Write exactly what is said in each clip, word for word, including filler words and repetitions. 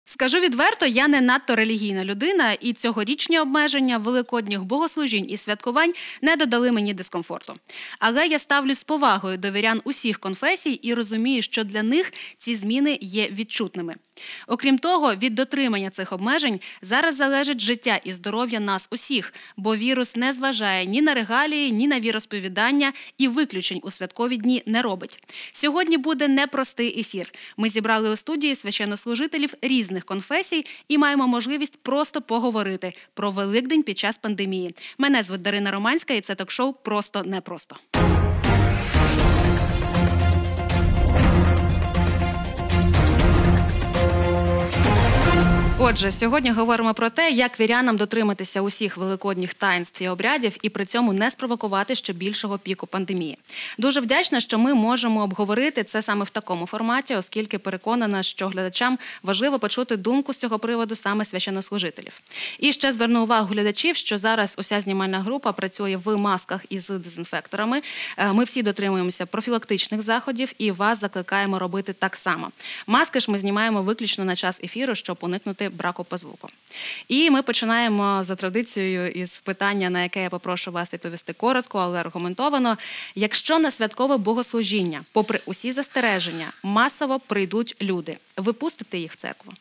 Скажу відверто, я не надто релігійна людина, і цьогорічні обмеження великодніх богослужінь і святкувань не додали мені дискомфорту. Але я ставлю з повагою до вірян усіх конфесій і розумію, що для них ці зміни є відчутними. Окрім того, від дотримання цих обмежень зараз залежить життя і здоров'я нас усіх, бо вірус не зважає ні на регалії, ні на віросповідання і виключень у святкові дні не робить. Сьогодні буде непростий ефір. Ми зібрали у студії священнослужителів різних конфесій і маємо можливість просто поговорити про Великдень під час пандемії. Мене звуть Дарина Романська і це ток-шоу «Просто непросто». Отже, сьогодні говоримо про те, як вірянам дотриматися усіх великодніх таїнств і обрядів і при цьому не спровокувати ще більшого піку пандемії. Дуже вдячна, що ми можемо обговорити це саме в такому форматі, оскільки переконана, що глядачам важливо почути думку з цього приводу саме священнослужителів. І ще зверну увагу глядачів, що зараз уся знімальна група працює в масках із дезінфекторами. Ми всі дотримуємося профілактичних заходів і вас закликаємо робити так само. Маски ж ми знімаємо виключно на час ефіру, щоб уникнути браку по звуку. І ми починаємо за традицією із питання, на яке я попрошу вас відповісти коротко, але аргументовано. Якщо на святкове богослужіння, попри усі застереження, масово прийдуть люди, ви пустите їх в церкву?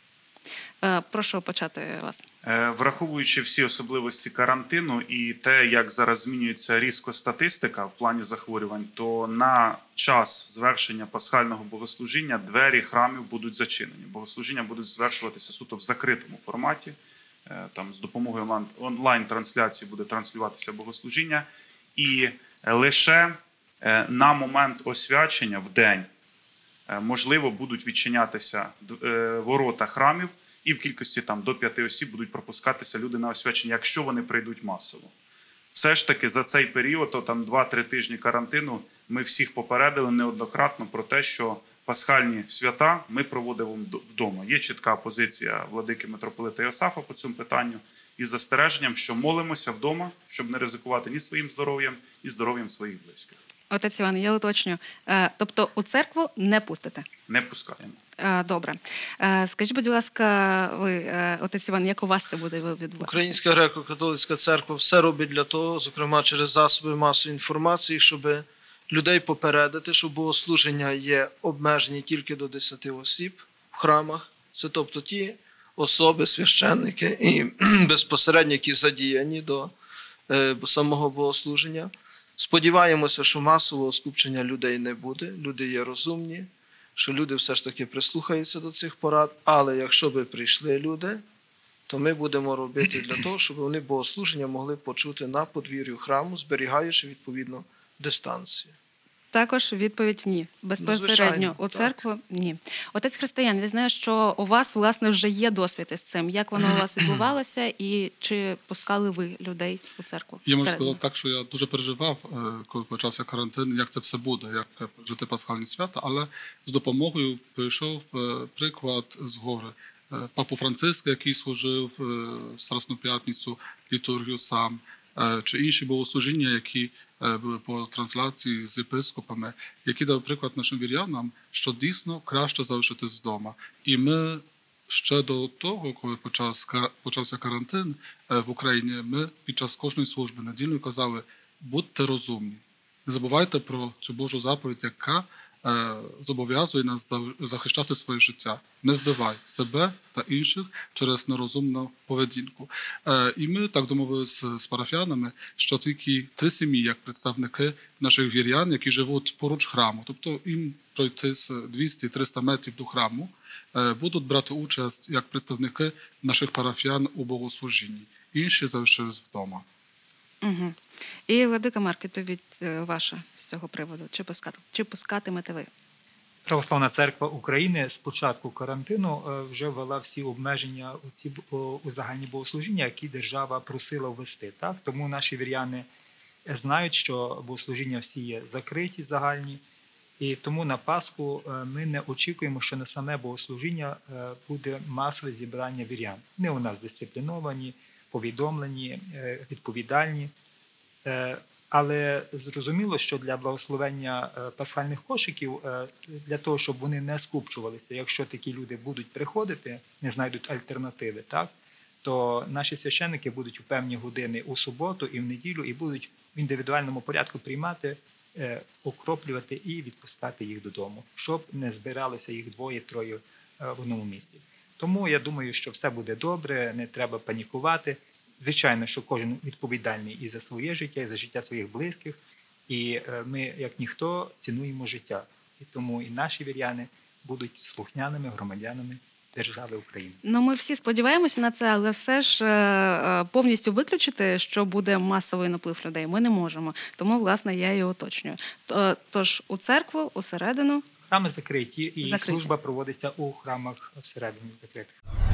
Прошу почати вас. Враховуючи всі особливості карантину і те, як зараз змінюється різко статистика в плані захворювань, то на час звершення пасхального богослужіння двері храмів будуть зачинені. Богослужіння будуть звершуватися суто в закритому форматі. Там з допомогою онлайн-трансляції буде транслюватися богослужіння. І лише на момент освячення в день, можливо, будуть відчинятися ворота храмів, і в кількості там до п'яти осіб будуть пропускатися люди на освячення, якщо вони прийдуть масово. Все ж таки за цей період, то там два-три тижні карантину, ми всіх попередили неоднократно про те, що пасхальні свята ми проводимо вдома. Є чітка позиція владики митрополита Іосафа по цьому питанню із застереженням, що молимося вдома, щоб не ризикувати ні своїм здоров'ям, ні здоров'ям своїх близьких. Отець Іван, я уточню. Тобто у церкву не пустите? Не пускаємо. Добре. Скажіть, будь ласка, ви, отець Іван, як у вас це буде відбуватися? Українська греко-католицька церква все робить для того, зокрема через засоби масової інформації, щоб людей попередити, що богослуження є обмежені тільки до десяти осіб в храмах. Це тобто ті особи, священники і безпосередньо, які задіяні до самого богослуження. Сподіваємося, що масового скупчення людей не буде, люди є розумні, що люди все ж таки прислухаються до цих порад, але якщо би прийшли люди, то ми будемо робити для того, щоб вони богослуження могли почути на подвір'ю храму, зберігаючи відповідно дистанцію. Також відповідь – ні. Безпосередньо у церкву – ні. Отець Християн, я знаю, що у вас, власне, вже є досвід із цим. Як воно у вас відбувалося і чи пускали ви людей у церкву? Я можу сказати так, що я дуже переживав, коли почався карантин, як це все буде, як жити пасхальні свята, але з допомогою прийшов приклад згори. Папу Франциска, який служив Страсну П'ятницю, літургію сам, чи інші богослужіння, які були по трансляції з єпископами, які дали приклад нашим вірянам, що дійсно краще залишитись вдома. І ми ще до того, коли почався карантин в Україні, ми під час кожної служби недільної казали: будьте розумні, не забувайте про цю Божу заповідь, яка зобов'язує нас захищати своє життя. Не вбивай себе та інших через нерозумну поведінку. І ми так домовилися з парафіянами, що тільки три сім'ї, як представники наших вірян, які живуть поруч храму, тобто їм пройти з двісті-триста метрів до храму, будуть брати участь як представники наших парафіян у богослужінні. Інші залишились вдома. Угу. І, владика Марк, відповідь ваша з цього приводу. Чи, пускати, чи пускатимете ви? Православна церква України з початку карантину вже ввела всі обмеження у, ці, у загальні богослужіння, які держава просила ввести. Так? Тому наші віряни знають, що богослужіння всі є закриті, загальні. І тому на Пасху ми не очікуємо, що на саме богослужіння буде масове зібрання вірян. Вони у нас дисципліновані, повідомлені, відповідальні. Але зрозуміло, що для благословення е, пасхальних кошиків, е, для того, щоб вони не скупчувалися, якщо такі люди будуть приходити, не знайдуть альтернативи, так, то наші священники будуть у певні години у суботу і в неділю і будуть в індивідуальному порядку приймати, е, окроплювати і відпускати їх додому, щоб не збиралося їх двоє-троє е, в одному місці. Тому я думаю, що все буде добре, не треба панікувати. Звичайно, що кожен відповідальний і за своє життя, і за життя своїх близьких. І ми, як ніхто, цінуємо життя. І тому і наші віряни будуть слухняними громадянами держави України. Ну, ми всі сподіваємося на це, але все ж е, повністю виключити, що буде масовий наплив людей, ми не можемо. Тому, власне, я і уточнюю. Тож у церкву, усередину. Храми закриті, і закриті. Служба проводиться у храмах всередині закритих.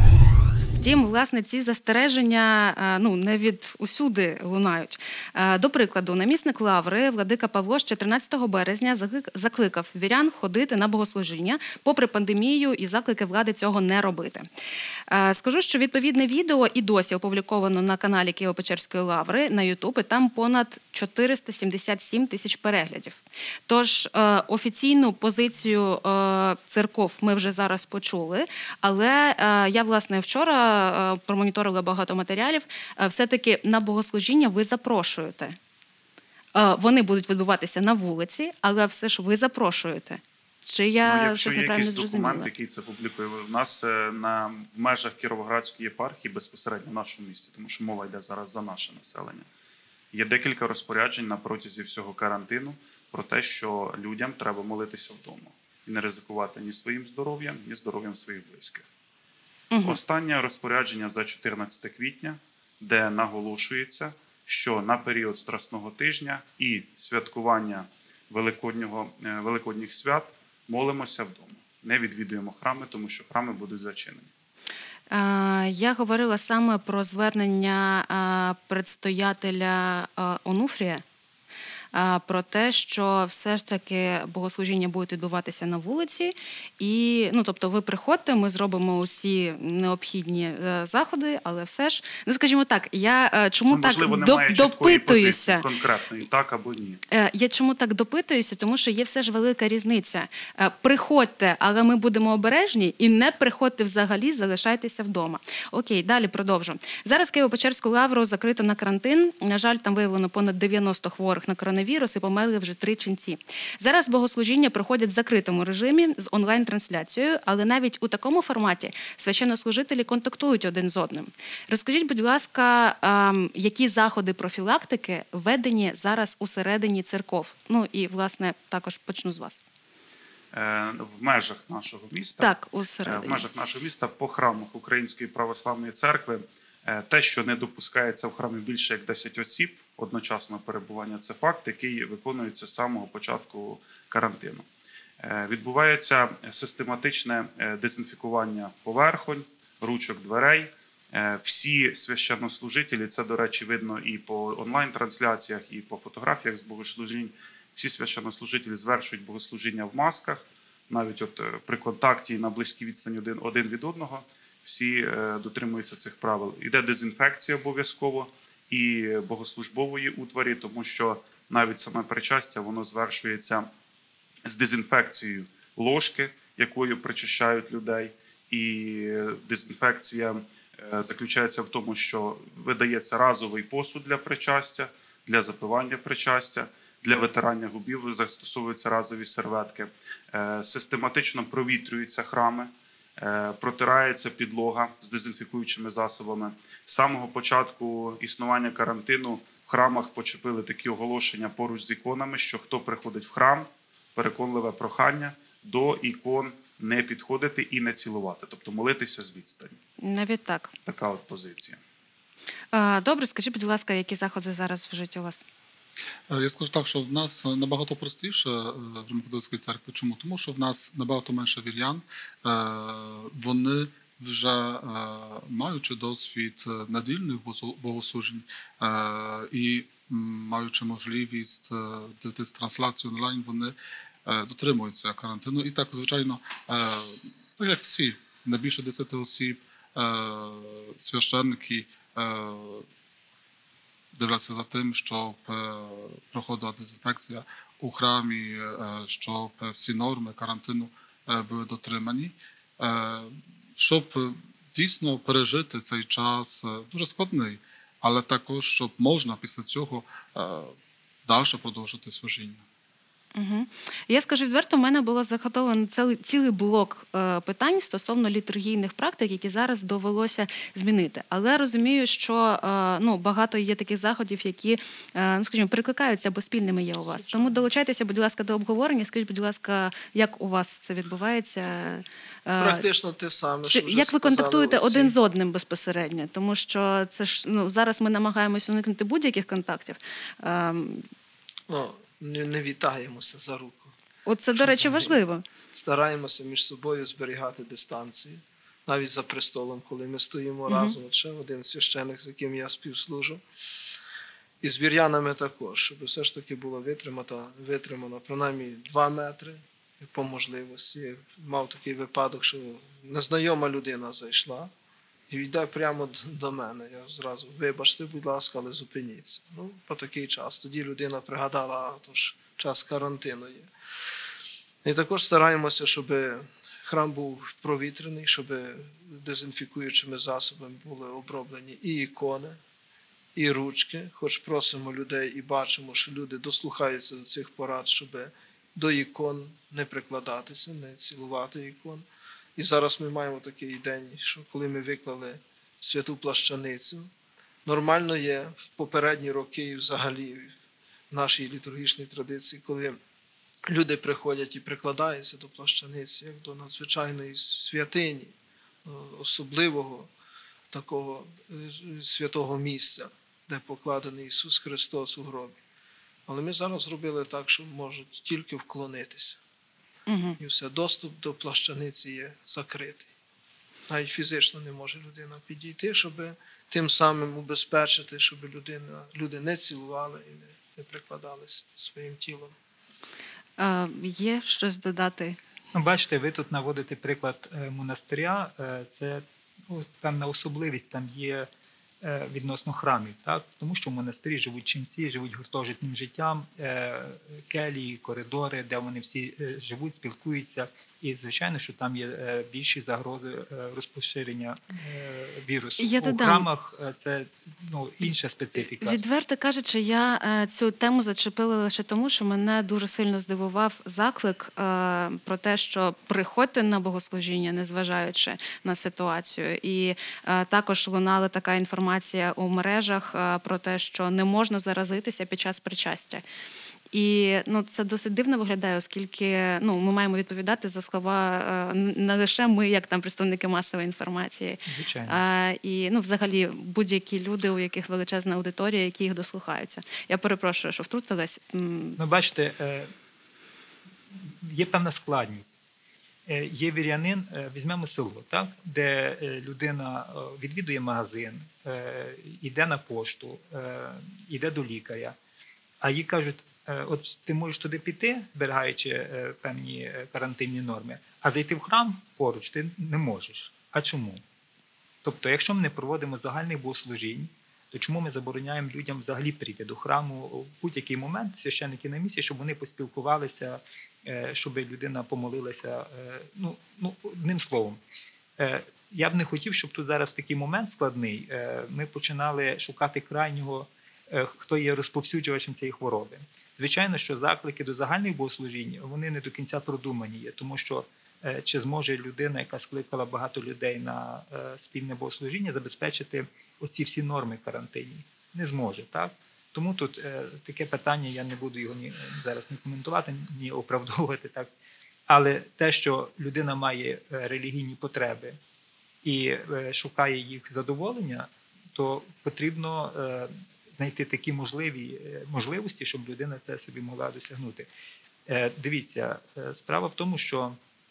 Втім, власне, ці застереження ну, не від усюди лунають. До прикладу, намісник Лаври владика Павло ще тринадцятого березня закликав вірян ходити на богослужіння, попри пандемію і заклики влади цього не робити. Скажу, що відповідне відео і досі опубліковано на каналі Києво-Печерської Лаври на Ютуб, і там понад чотириста сімдесят сім тисяч переглядів. Тож офіційну позицію церков ми вже зараз почули, але я, власне, вчора промоніторила багато матеріалів, все-таки на богослужіння ви запрошуєте. Вони будуть відбуватися на вулиці, але все ж ви запрошуєте. Чи я ну, щось неправильно зрозуміла? зрозуміла? Документ, який це публікує, у нас на, в межах Кіровоградської єпархії, безпосередньо в нашому місті, тому що мова йде зараз за наше населення. Є декілька розпоряджень на протязі всього карантину про те, що людям треба молитися вдома і не ризикувати ні своїм здоров'ям, ні здоров'ям своїх близьких. Угу. Останнє розпорядження за чотирнадцяте квітня, де наголошується, що на період Страсного тижня і святкування Великоднього, Великодніх свят молимося вдома. Не відвідуємо храми, тому що храми будуть зачинені. Я говорила саме про звернення предстоятеля Онуфрія, про те, що все ж таки богослужіння будуть відбуватися на вулиці. І, ну, тобто ви приходьте, ми зробимо усі необхідні заходи, але все ж, ну, скажімо так, я чому ну, так можливо, доп- немає допитуюся? Конкретної, так або ні. Я чому так допитуюся? Тому що є все ж велика різниця. Приходьте, але ми будемо обережні, і не приходьте взагалі, залишайтеся вдома. Окей, далі продовжу. Зараз Києво-Печерську Лавру закрито на карантин. На жаль, там виявлено понад дев'яносто хворих на коронавірус і померли вже три ченці. Зараз богослужіння проходять в закритому режимі з онлайн-трансляцією, але навіть у такому форматі священнослужителі контактують один з одним. Розкажіть, будь ласка, які заходи профілактики введені зараз усередині церков? Ну і, власне, також почну з вас. В межах нашого міста, так, усередині. в межах нашого міста по храмах Української православної церкви те, що не допускається в храмі більше як десять осіб, одночасне перебування – це факт, який виконується з самого початку карантину. Відбувається систематичне дезінфікування поверхонь, ручок дверей. Всі священнослужителі, це, до речі, видно і по онлайн-трансляціях, і по фотографіях з богослужінь, всі священнослужителі звершують богослужіння в масках, навіть от при контакті на близькій відстані один, один від одного, всі дотримуються цих правил. Іде дезінфекція обов'язково і богослужбової утварі, тому що навіть саме причастя, воно звершується з дезінфекцією ложки, якою причащають людей, і дезінфекція заключається в тому, що видається разовий посуд для причастя, для запивання причастя, для витирання губів застосовуються разові серветки, систематично провітрюються храми, протирається підлога з дезінфікуючими засобами. З самого початку існування карантину в храмах почепили такі оголошення поруч з іконами, що хто приходить в храм, переконливе прохання до ікон не підходити і не цілувати, тобто молитися з відстані. Навіть так. Така от позиція. Добре, скажіть, будь ласка, які заходи зараз вжиті у вас? Я скажу так, що в нас набагато простіше в Римокатолицької церкви. Чому? Тому що в нас набагато менше вірян. Вони вже маючи досвід недільних богослужень і маючи можливість дивитися трансляцію онлайн, вони дотримуються карантину. І так, звичайно, так як всі, не більше десяти осіб, священники, дивляться за тим, щоб проходила дезінфекція у храмі, щоб всі норми карантину були дотримані, щоб дійсно пережити цей час дуже складний, але також, щоб можна після цього далі продовжити служіння. Угу. Я скажу відверто, в мене було заготовлено цілий, цілий блок е, питань стосовно літургійних практик, які зараз довелося змінити. Але розумію, що е, ну, багато є таких заходів, які, е, ну, скажімо, перекликаються або спільними є у вас. Тому долучайтеся, будь ласка, до обговорення. Скажіть, будь ласка, як у вас це відбувається? Е, Практично те саме, що вже як ви контактуєте сказали один всі. з одним безпосередньо? Тому що це ж, ну, зараз ми намагаємося уникнути будь-яких контактів. Е, Ну, не, не вітаємося за руку. От це, до речі, важливо. Стараємося між собою зберігати дистанцію. Навіть за престолом, коли ми стоїмо Мгм. разом, от ще один священик, з яким я співслужу. І з вірянами також, щоб все ж таки було витримано, витримано принаймні два метри по можливості. Мав такий випадок, що незнайома людина зайшла і йде прямо до мене. Я зразу, вибачте, будь ласка, але зупиніться. Ну, по такий час. Тоді людина пригадала, а то ж час карантину є. І також стараємося, щоб храм був провітряний, щоб дезінфікуючими засобами були оброблені і ікони, і ручки. Хоч просимо людей і бачимо, що люди дослухаються до цих порад, щоб до ікон не прикладатися, не цілувати ікон. І зараз ми маємо такий день, що коли ми виклали святу плащаницю, нормально є в попередні роки і взагалі в нашій літургічній традиції, коли люди приходять і прикладаються до плащаниці, як до надзвичайної святині, особливого такого святого місця, де покладений Ісус Христос у гробі. Але ми зараз зробили так, що можуть тільки вклонитися. Угу. І все, доступ до плащаниці є закритий. Навіть фізично не може людина підійти, щоб тим самим убезпечити, щоб людина, люди не цілували і не, не прикладалися своїм тілом. А, є щось додати? Ну, бачите, ви тут наводите приклад е, монастиря. Е, Це ну, певна особливість там є е, відносно храмів, так? Тому що в монастирі живуть ченці, живуть гуртожитним життям, е, келії, коридори, де вони всі е, живуть, спілкуються. І, звичайно, що там є е, більші загрози е, розпоширення е, вірусу. Я У додам. храмах е, це ну, інша специфіка. Відверто кажучи, я е, цю тему зачепила лише тому, що мене дуже сильно здивував заклик е, про те, що приходьте на богослужіння, незважаючи на ситуацію. І е, також лунала така інформація у мережах е, про те, що не можна заразитися під час причастя. І ну, це досить дивно виглядає, оскільки ну, ми маємо відповідати за слова е, не лише ми, як там представники масової інформації, Звичайно. а і ну, взагалі будь-які люди, у яких величезна аудиторія, які їх дослухаються. Я перепрошую, що втрутилась. М, Ну, бачите, е, є певна складність. Е, Є вірянин, е, візьмемо село, так? Де е, людина е, відвідує магазин, е, йде на пошту, е, йде до лікаря, а їй кажуть, е, от ти можеш туди піти, зберігаючи е, певні е, карантинні норми, а зайти в храм поруч ти не можеш. А чому? Тобто, якщо ми не проводимо загальних богослужінь, то чому ми забороняємо людям взагалі прийти до храму в будь-який момент, священники на місці, щоб вони поспілкувалися, е, щоб людина помолилася, е, ну, ну, одним словом. Е, Я б не хотів, щоб тут зараз такий момент складний, е, ми починали шукати крайнього, е, хто є розповсюджувачем цієї хвороби. Звичайно, що заклики до загальних богослужінь, вони не до кінця продумані є, тому що е, чи зможе людина, яка скликала багато людей на е, спільне богослужіння, забезпечити оці всі норми карантинні? Не зможе, так? Тому тут е, таке питання, я не буду його ні, зараз ні коментувати, ні оправдовувати, так? Але те, що людина має е, релігійні потреби і е, шукає їх задоволення, то потрібно е, знайти такі можливі е, можливості, щоб людина це собі могла досягнути. Е, Дивіться, е, справа в тому, що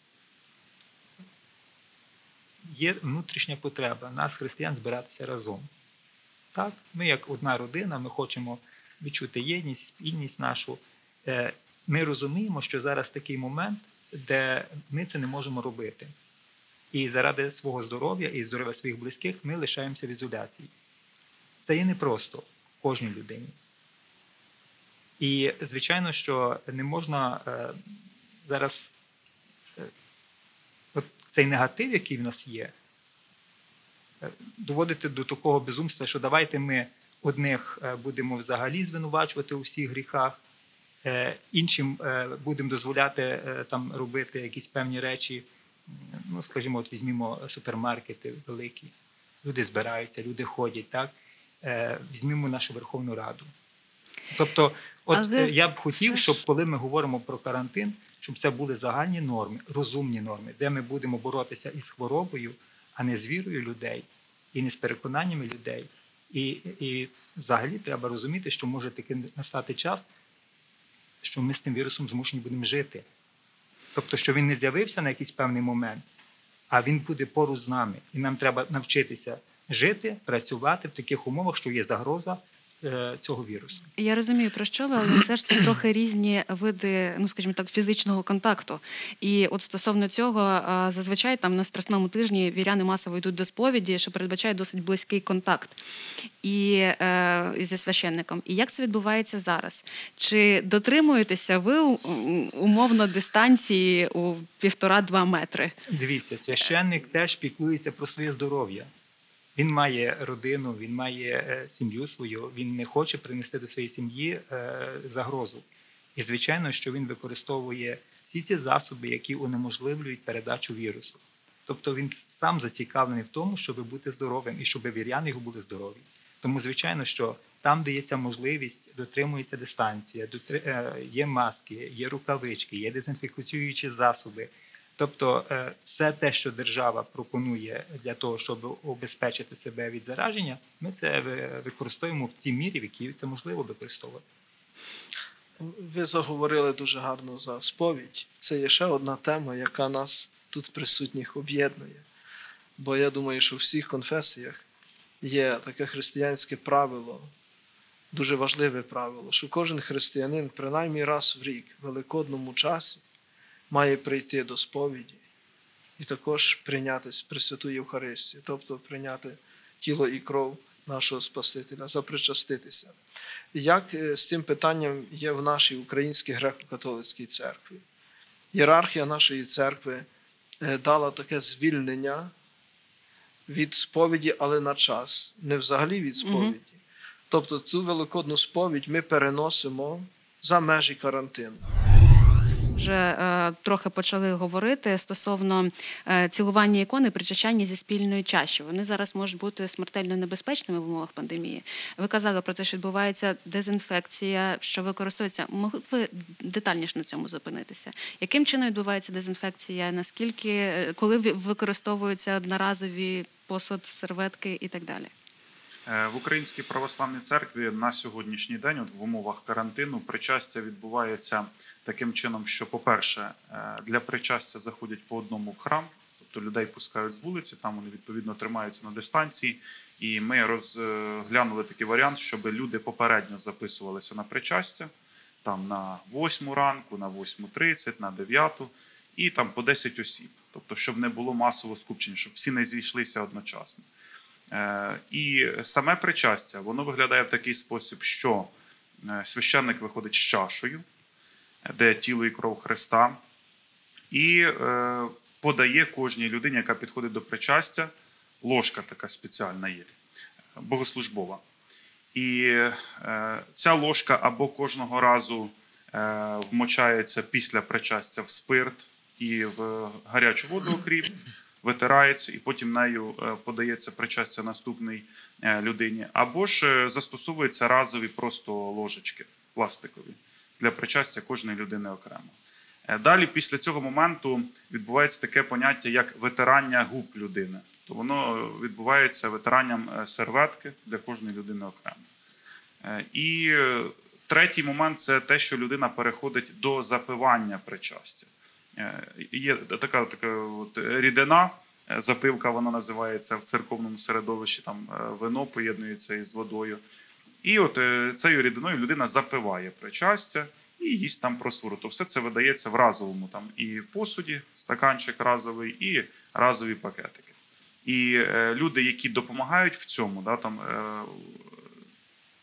є внутрішня потреба нас, християн, збиратися разом. Так? Ми як одна родина, ми хочемо відчути єдність, спільність нашу. Е, Ми розуміємо, що зараз такий момент, де ми це не можемо робити. І заради свого здоров'я і здоров'я своїх близьких ми лишаємося в ізоляції. Це є непросто. кожній людині. І, звичайно, що не можна е, зараз е, от цей негатив, який в нас є, е, доводити до такого безумства, що давайте ми одних е, будемо взагалі звинувачувати у всіх гріхах, е, іншим е, будемо дозволяти е, там робити якісь певні речі. Ну, скажімо, от візьмімо супермаркети великі. Люди збираються, люди ходять, так? Е, візьмімо нашу Верховну Раду. Тобто, от Але я б хотів, це ж... щоб коли ми говоримо про карантин, щоб це були загальні норми, розумні норми, де ми будемо боротися із хворобою, а не з вірою людей, і не з переконаннями людей. І, і взагалі треба розуміти, що може таки настати час, що ми з цим вірусом змушені будемо жити. Тобто, що він не з'явився на якийсь певний момент, а він буде поруч з нами. І нам треба навчитися жити, працювати в таких умовах, що є загроза е, цього вірусу. Я розумію, про що ви, але все ж це трохи різні види, ну, скажімо так, фізичного контакту. І от стосовно цього, зазвичай там на Страсному тижні віряни масово йдуть до сповіді, що передбачає досить близький контакт і е, зі священником. І як це відбувається зараз? Чи дотримуєтеся ви умовно дистанції у півтора-два метри? Дивіться, священник теж піклується про своє здоров'я. Він має родину, він має сім'ю свою, він не хоче принести до своєї сім'ї загрозу. І, звичайно, що він використовує всі ці засоби, які унеможливлюють передачу вірусу. Тобто він сам зацікавлений в тому, щоб бути здоровим і щоб віряни його були здорові. Тому, звичайно, що там дається можливість, дотримується дистанція, є маски, є рукавички, є дезінфікуючі засоби. Тобто все те, що держава пропонує для того, щоб убезпечити себе від зараження, ми це використовуємо в тій мірі, в якій це можливо використовувати. Ви заговорили дуже гарно за сповідь. Це є ще одна тема, яка нас тут присутніх об'єднує. Бо я думаю, що в всіх конфесіях є таке християнське правило, дуже важливе правило, що кожен християнин принаймні раз в рік, в великодному часі, має прийти до сповіді і також прийняти Пресвяту Євхаристію, тобто прийняти тіло і кров нашого Спасителя, запричаститися. Як з цим питанням є в нашій Українській греко-католицькій церкві? Ієрархія нашої церкви дала таке звільнення від сповіді, але на час, не взагалі від сповіді. Угу. Тобто цю великодну сповідь ми переносимо за межі карантину. Вже е, трохи почали говорити стосовно е, цілування ікони, причащання зі спільної чаші. Вони зараз можуть бути смертельно небезпечними в умовах пандемії. Ви казали про те, що відбувається дезінфекція, що використовується. Могли б ви детальніше на цьому зупинитися? Яким чином відбувається дезінфекція? Наскільки, коли використовуються одноразові посуд, серветки і так далі? В Українській православній церкві на сьогоднішній день, от в умовах карантину, причастя відбувається таким чином, що, по-перше, для причастя заходять по одному в храм, тобто людей пускають з вулиці, там вони відповідно тримаються на дистанції. І ми розглянули такий варіант, щоб люди попередньо записувалися на причастя, там на восьму ранку, на восьму тридцять, на дев'яту, і там по десять осіб. Тобто, щоб не було масового скупчення, щоб всі не зійшлися одночасно. І саме причастя, воно виглядає в такий спосіб, що священник виходить з чашею, де тіло і кров Христа, і подає кожній людині, яка підходить до причастя, ложка така спеціальна є, богослужбова. І ця ложка або кожного разу вмочається після причастя в спирт і в гарячу воду окріп, витирається і потім нею подається причастя наступній людині. Або ж застосовуються разові просто ложечки пластикові для причастя кожної людини окремо. Далі, після цього моменту, відбувається таке поняття, як витирання губ людини. То воно відбувається витиранням серветки для кожної людини окремо. І третій момент – це те, що людина переходить до запивання причастя. Є така, така от рідина, запивка вона називається в церковному середовищі, там вино поєднується із водою. І от цією рідиною людина запиває причастя і їсть там просвуру. То все це видається в разовому там і посуді, стаканчик разовий, і разові пакетики. І люди, які допомагають в цьому, да, там,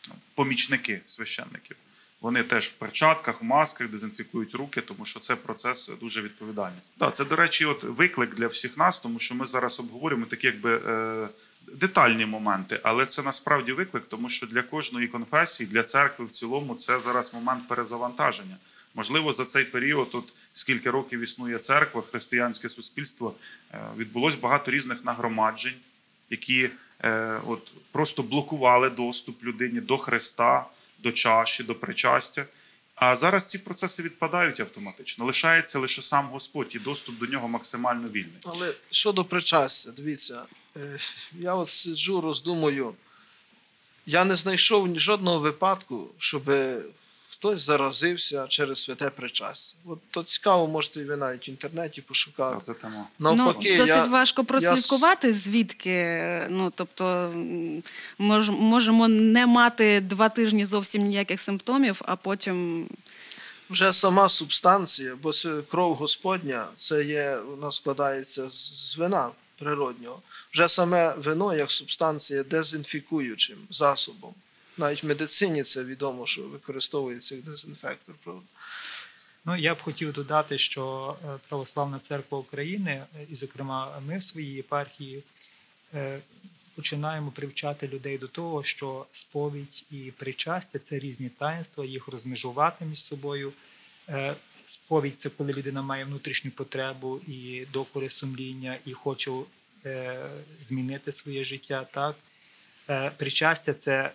помічники священників. Вони теж в перчатках, в масках, дезінфікують руки, тому що це процес дуже відповідальний. Так, це, до речі, от виклик для всіх нас, тому що ми зараз обговорюємо такі якби е, детальні моменти, але це насправді виклик, тому що для кожної конфесії, для церкви в цілому це зараз момент перезавантаження. Можливо, за цей період, от скільки років існує церква, християнське суспільство, е, відбулось багато різних нагромаджень, які е, от, просто блокували доступ людині до Христа, до чаші, до причастя. А зараз ці процеси відпадають автоматично. Лишається лише сам Господь і доступ до нього максимально вільний. Але щодо причастя, дивіться, е, я от сиджу, роздумую, я не знайшов ні жодного випадку, щоб хтось заразився через святе причастя. От то цікаво, можете і ви навіть в інтернеті пошукати. Це тема. Навпаки, ну, досить я, важко прослідкувати, звідки. Ну, тобто, м, мож, можемо не мати два тижні зовсім ніяких симптомів, а потім... вже сама субстанція, бо це кров Господня, це є, вона складається з, з вина природнього. Вже саме вино як субстанція дезінфікуючим засобом. Навіть в медицині це відомо, що використовується як дезінфектор. Правда? Ну, я б хотів додати, що е, Православна Церква України, е, і, зокрема, ми в своїй єпархії е, починаємо привчати людей до того, що сповідь і причастя – це різні таїнства, їх розмежувати між собою. Е, Сповідь – це коли людина має внутрішню потребу і докори сумління, і хоче е, змінити своє життя. Так? Е, Причастя – це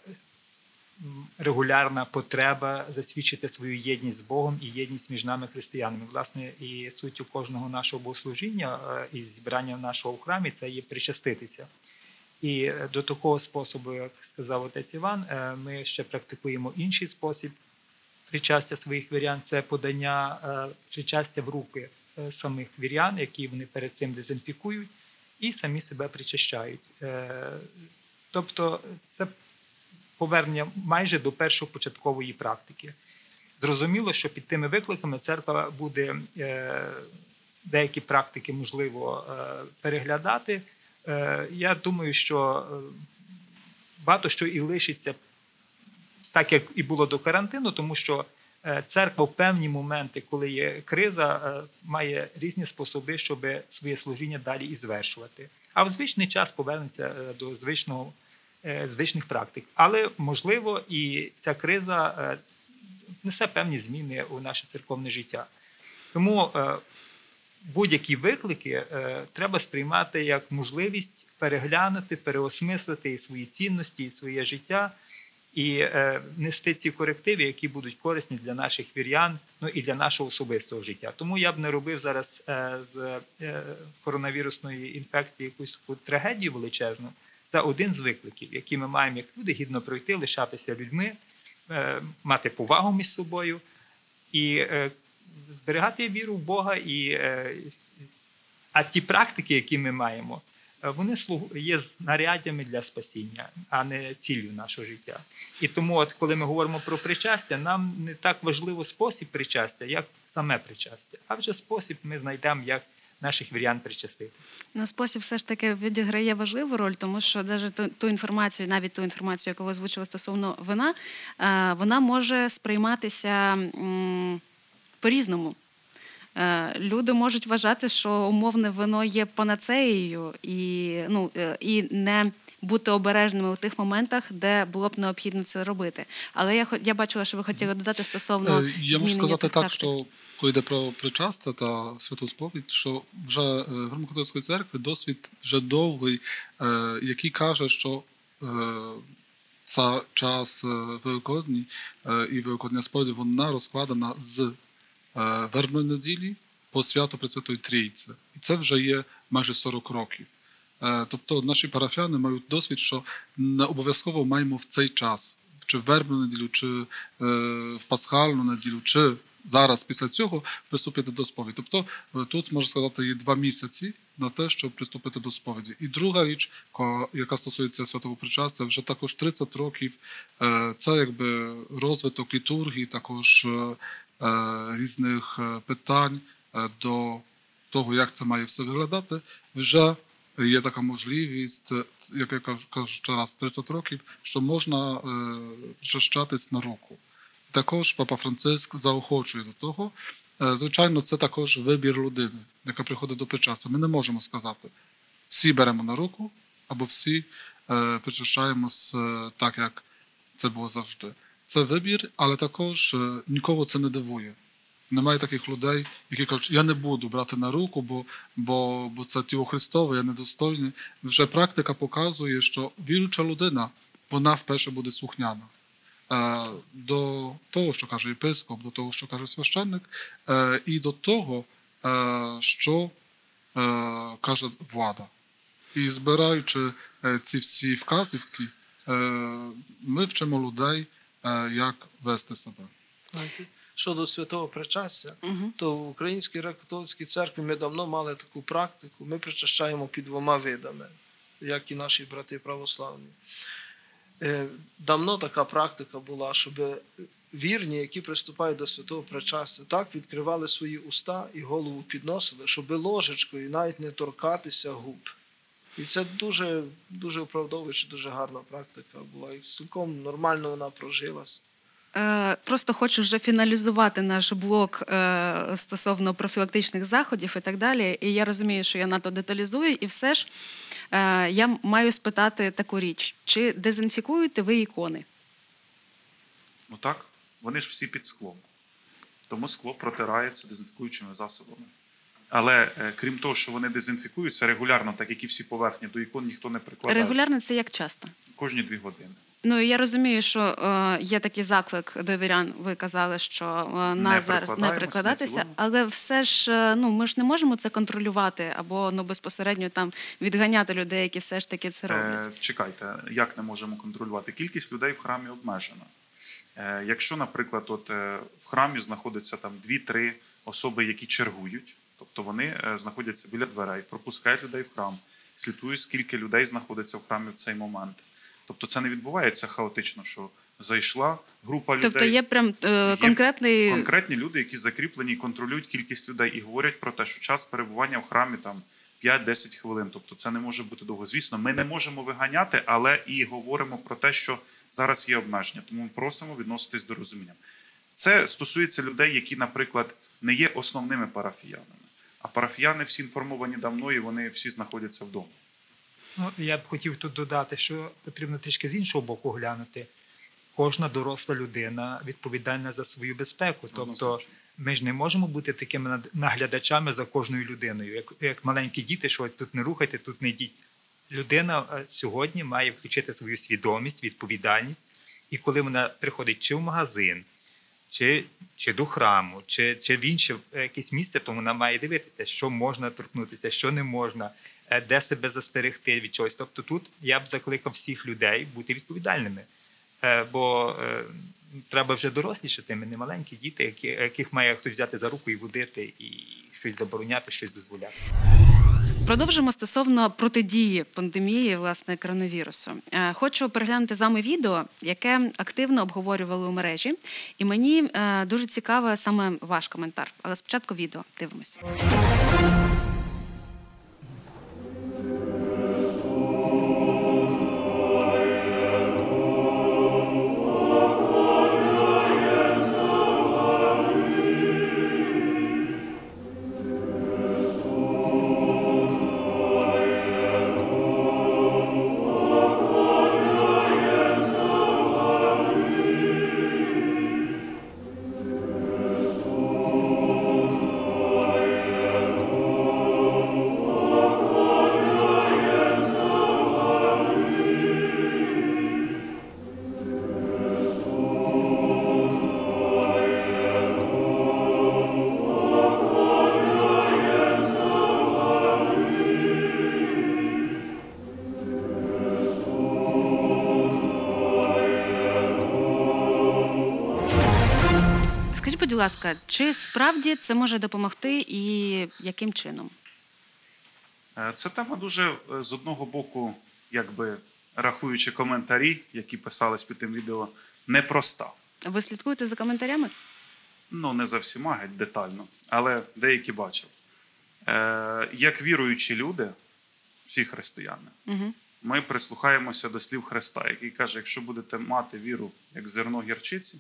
регулярна потреба засвідчити свою єдність з Богом і єдність між нами, християнами. Власне, і суттю кожного нашого богослужіння і зібрання нашого в храмі – це є причаститися. І до такого способу, як сказав отець Іван, ми ще практикуємо інший спосіб причастя своїх вірян – це подання причастя в руки самих вірян, які вони перед цим дезінфікують і самі себе причащають. Тобто це повернення майже до першопочаткової практики. Зрозуміло, що під тими викликами церква буде е, деякі практики, можливо, е, переглядати. Е, я думаю, що багато що і лишиться так, як і було до карантину, тому що е, церква в певні моменти, коли є криза, е, має різні способи, щоб своє служіння далі і звершувати. А в звичний час повернеться е, до звичного звичних практик. Але, можливо, і ця криза несе певні зміни у наше церковне життя. Тому будь-які виклики треба сприймати як можливість переглянути, переосмислити і свої цінності, і своє життя, і нести ці корективи, які будуть корисні для наших вірян, ну і для нашого особистого життя. Тому я б не робив зараз з коронавірусної інфекції якусь таку трагедію величезну. Це один з викликів, які ми маємо як люди гідно пройти, лишатися людьми, мати повагу між собою і зберігати віру в Бога. І, а ті практики, які ми маємо, вони є знаряддями для спасіння, а не ціллю нашого життя. І тому, от, коли ми говоримо про причастя, нам не так важливо спосіб причастя, як саме причастя. А вже спосіб ми знайдемо, як наших вірян причастити. Ну, спосіб все ж таки відіграє важливу роль, тому що навіть ту, ту інформацію, навіть ту інформацію, яку ви озвучили стосовно вина, вона може сприйматися м, по-різному. Люди можуть вважати, що умовне вино є панацеєю і, ну, і не бути обережними у тих моментах, де було б необхідно це робити. Але я, я бачила, що ви хотіли додати стосовно Я можу сказати так, практик. що коли йде про причастя та святу сповідь, що вже в Греко-католицької церкви досвід вже довгий, який каже, що цей час Великодні і Великодня сповідь, вона розкладена з вербної неділі по свято Пресвятої Трійці. І це вже є майже сорок років. Тобто наші парафіяни мають досвід, що не обов'язково маємо в цей час, чи в вербну неділю, чи в пасхальну неділю, чи зараз після цього приступити до сповіді. Тобто тут, можна сказати, є два місяці на те, щоб приступити до сповіді. І друга річ, яка стосується святого причастя, вже також тридцять років, це якби розвиток літургії, також різних питань до того, як це має все виглядати, вже є така можливість, як я кажу, кажу ще раз, тридцять років, що можна причащатись на руку. Також Папа Франциск заохочує до того. Звичайно, це також вибір людини, яка приходить до причастя. Ми не можемо сказати, всі беремо на руку, або всі е, причащаємось е, так, як це було завжди. Це вибір, але також е, нікого це не дивує. Немає таких людей, які кажуть, я не буду брати на руку, бо, бо, бо це тіло Христове, я недостойний. Вже практика показує, що віруюча людина, вона вперше буде слухняна. Е, до того, що каже єпископ, до того, що каже священник, е, і до того, е, що е, каже влада. І збираючи е, ці всі вказівки, е, ми вчимо людей, е, як вести себе. Знаєте, щодо святого причастя, Угу. то в Українській греко-католицькій церкві ми давно мали таку практику. Ми причащаємо під двома видами, як і наші брати православні. Е, Давно така практика була, щоб вірні, які приступають до святого причастя, так відкривали свої уста і голову підносили, щоб ложечкою навіть не торкатися губ. І це дуже, дуже оправдовуюча, дуже гарна практика була. І цілком нормально вона прожилась. Е, Просто хочу вже фіналізувати наш блок е, стосовно профілактичних заходів і так далі. І я розумію, що я надто деталізую, і все ж е, я маю спитати таку річ. Чи дезінфікуєте ви ікони? Ну так, вони ж всі під склом. Тому скло протирається дезінфікуючими засобами. Але е, крім того, що вони дезінфікуються регулярно, так як і всі поверхні, до ікон ніхто не прикладає. Регулярно це як часто? Кожні дві години. Ну, і я розумію, що е, є такий заклик до вірян, ви казали, що е, на Не зараз не прикладаємось, прикладатися, не цілуємо. але все ж, е, ну, ми ж не можемо це контролювати або ну, безпосередньо там відганяти людей, які все ж таки це роблять. Е, чекайте, як не можемо контролювати? Кількість людей в храмі обмежена. Е, якщо, наприклад, от, е, в храмі знаходяться там дві-три особи, які чергують, тобто вони е, знаходяться біля дверей, пропускають людей в храм, слідкують, скільки людей знаходиться в храмі в цей момент. Тобто це не відбувається хаотично, що зайшла група людей. Тобто є прям е, Є конкретний... конкретні люди, які закріплені і контролюють кількість людей і говорять про те, що час перебування в храмі там п'ять-десять хвилин. Тобто це не може бути довго. Звісно, ми не можемо виганяти, але і говоримо про те, що зараз є обмеження. Тому ми просимо відноситись до розуміння. Це стосується людей, які, наприклад, не є основними парафіянами. А парафіяни всі інформовані давно і вони всі знаходяться вдома. Ну, я б хотів тут додати, що потрібно трішки з іншого боку глянути. Кожна доросла людина відповідальна за свою безпеку. Тобто Однозначно. ми ж не можемо бути такими над- наглядачами за кожною людиною. Як, як маленькі діти, що тут не рухайте, тут не йдіть. Людина е, сьогодні має включити свою свідомість, відповідальність. І коли вона приходить чи в магазин, чи, чи до храму, чи, чи в інше е, якесь місце, то вона має дивитися, що можна торкнутися, що не можна, е, де себе застерегти від чогось. Тобто тут я б закликав всіх людей бути відповідальними. Е, Бо е, треба вже дорослішати, ми не маленькі діти, які, яких має хтось взяти за руку і водити, і щось забороняти, щось дозволяти. Продовжимо стосовно протидії пандемії, власне, коронавірусу. Е, Хочу переглянути з вами відео, яке активно обговорювали у мережі. І мені е, дуже цікавий саме ваш коментар. Але спочатку відео. Дивимось. Скажіть, будь ласка, чи справді це може допомогти і яким чином? Е, Ця тема дуже, е, з одного боку, якби рахуючи коментарі, які писались під тим відео, непроста. Ви слідкуєте за коментарями? Ну, не за всіма, геть детально, але деякі бачив. Е, як віруючі люди, всі християни. Угу. Ми прислухаємося до слів Христа, який каже, якщо будете мати віру, як зерно гірчиці,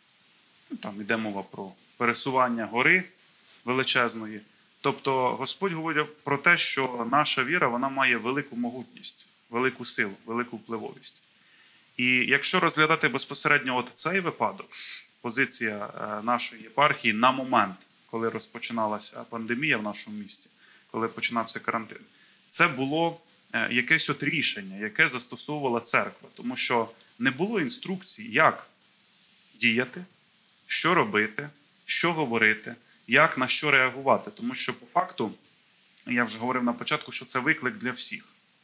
ну, там йде мова про пересування гори величезної. Тобто Господь говорить про те, що наша віра, вона має велику могутність, велику силу, велику впливовість. І якщо розглядати безпосередньо от цей випадок, позиція нашої єпархії на момент, коли розпочиналася пандемія в нашому місті, коли починався карантин, це було якесь от рішення, яке застосовувала церква. Тому що не було інструкцій, як діяти, що робити, що говорити, як на що реагувати. Тому що по факту, я вже говорив на початку, що це виклик для всіх.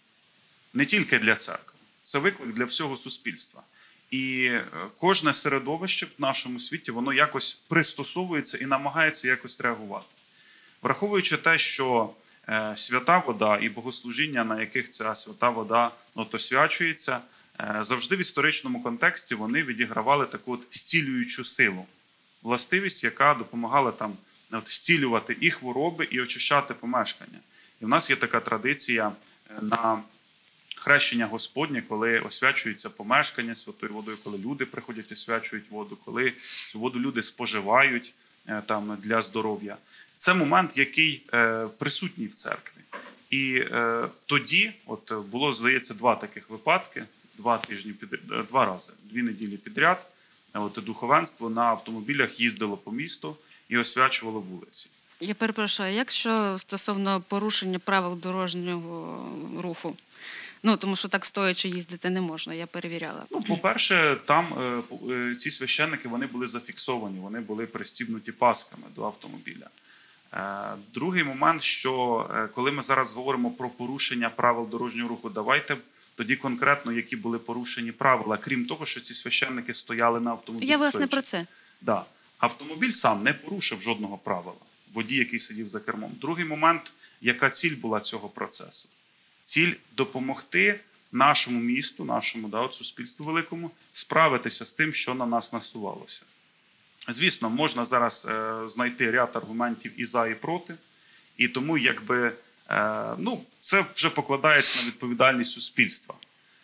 Не тільки для церкви. Це виклик для всього суспільства. І кожне середовище в нашому світі, воно якось пристосовується і намагається якось реагувати. Враховуючи те, що свята вода і богослужіння, на яких ця свята вода от, освячується, завжди в історичному контексті вони відігравали таку от зцілюючу силу. Властивість, яка допомагала там от, зцілювати і хвороби, і очищати помешкання. І в нас є така традиція на хрещення Господнє, коли освячується помешкання святою водою, коли люди приходять, освячують воду, коли цю воду люди споживають там, для здоров'я. Це момент, який е, присутній в церкві. І е, тоді от, було, здається, два таких випадки, два тижні під, два рази, дві неділі підряд. От, духовенство на автомобілях їздило по місту і освячувало вулиці. Я перепрошую, як що стосовно порушення правил дорожнього руху? Ну, тому що так стоячи їздити не можна, я перевіряла. Ну, по-перше, там е, ці священники, вони були зафіксовані, вони були пристібнуті пасками до автомобіля. Е, другий момент, що е, коли ми зараз говоримо про порушення правил дорожнього руху, давайте тоді конкретно, які були порушені правила, крім того, що ці священники стояли на автомобілі. Я, власне, стоячи. про це. Да. Автомобіль сам не порушив жодного правила, водій, який сидів за кермом. Другий момент, яка ціль була цього процесу? Ціль – допомогти нашому місту, нашому да, от суспільству великому, справитися з тим, що на нас насувалося. Звісно, можна зараз е, знайти ряд аргументів і за, і проти. І тому, якби, е, ну, це вже покладається на відповідальність суспільства.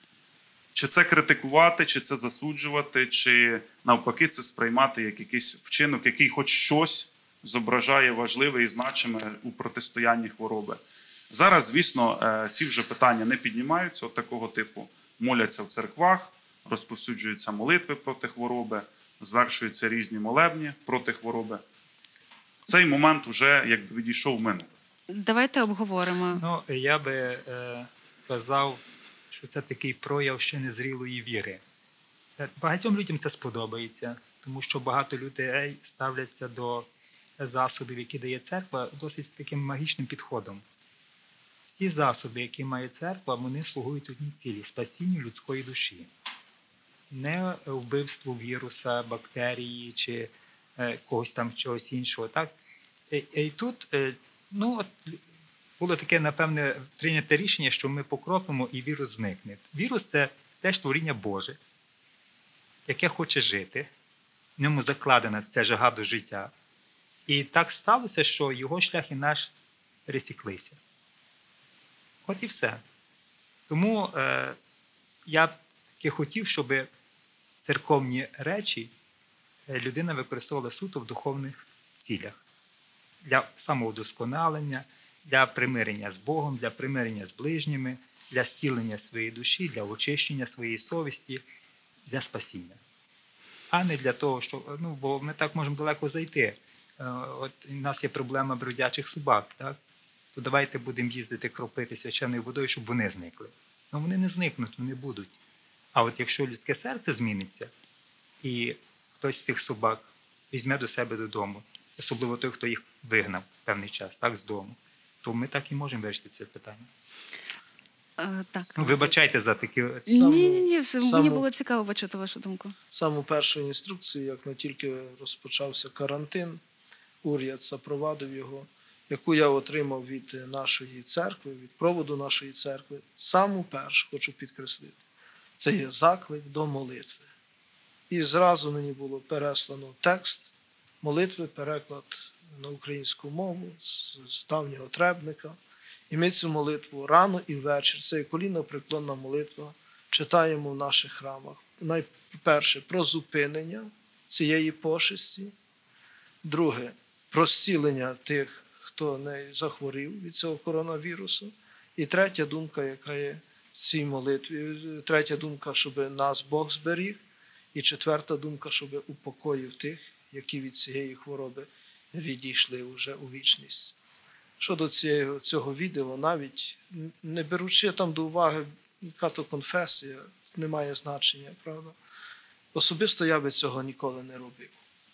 Чи це критикувати, чи це засуджувати, чи навпаки це сприймати як якийсь вчинок, який хоч щось зображає важливе і значиме у протистоянні хвороби. Зараз, звісно, ці вже питання не піднімаються от такого типу. Моляться в церквах, розповсюджуються молитви проти хвороби, звершуються різні молебні проти хвороби. Цей момент вже якби відійшов в минуле. Давайте обговоримо. Ну, я би е, сказав, що це такий прояв ще незрілої віри. Багатьом людям це сподобається, тому що багато людей ставляться до засобів, які дає церква, досить таким магічним підходом. Ці засоби, які має церква, вони слугують одній цілі – спасінню людської душі. Не вбивству віруса, бактерії чи е, когось там чогось іншого. Так? І, і тут е, ну, от, було таке, напевне, прийняте рішення, що ми покропимо і вірус зникне. Вірус – це теж творіння Боже, яке хоче жити, в ньому закладена ця жага до життя. І так сталося, що його шлях і наш пересіклися. От і все. Тому е, я таки хотів, щоб церковні речі людина використовувала суто в духовних цілях. Для самовдосконалення, для примирення з Богом, для примирення з ближніми, для зцілення своєї душі, для очищення своєї совісті, для спасіння. А не для того, що, ну, бо ми так можемо далеко зайти. Е, от у нас є проблема бродячих собак, так? То давайте будемо їздити кропити свяченою водою, щоб вони зникли. Ну, вони не зникнуть, вони будуть. А от якщо людське серце зміниться, і хтось з цих собак візьме до себе додому, особливо той, хто їх вигнав певний час, так, з дому, то ми так і можемо вирішити це питання. Е, так. Ну, вибачайте за такі... Ні-ні-ні, мені саму, було цікаво почути вашу думку. Саму першу інструкцію, як не тільки розпочався карантин, уряд запровадив його, яку я отримав від нашої церкви, від проводу нашої церкви, саму першу, хочу підкреслити, це є заклик до молитви. І зразу мені було переслано текст молитви, переклад на українську мову з давнього требника. І ми цю молитву рано і ввечері, це колінно-преклонна молитва, читаємо в наших храмах. Найперше, про зупинення цієї пошесті. Друге, про зцілення тих, хто не захворів від цього коронавірусу. І третя думка, яка є в цій молитві, третя думка, щоб нас Бог зберіг. І четверта думка, щоб упокоїв тих, які від цієї хвороби відійшли вже у вічність. Щодо цього, цього відео, навіть не беручи там до уваги, яка то конфесія, не має значення, правда? Особисто я би цього ніколи не робив.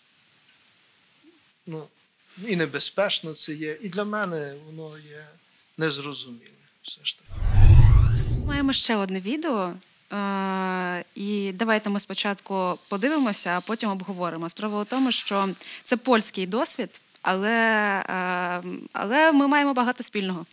Ну, і небезпечно це є, і для мене воно є незрозуміле. Все ж таки. Маємо ще одне відео. Е, і давайте ми спочатку подивимося, а потім обговоримо. Справа в тому, що це польський досвід, але, е, але ми маємо багато спільного.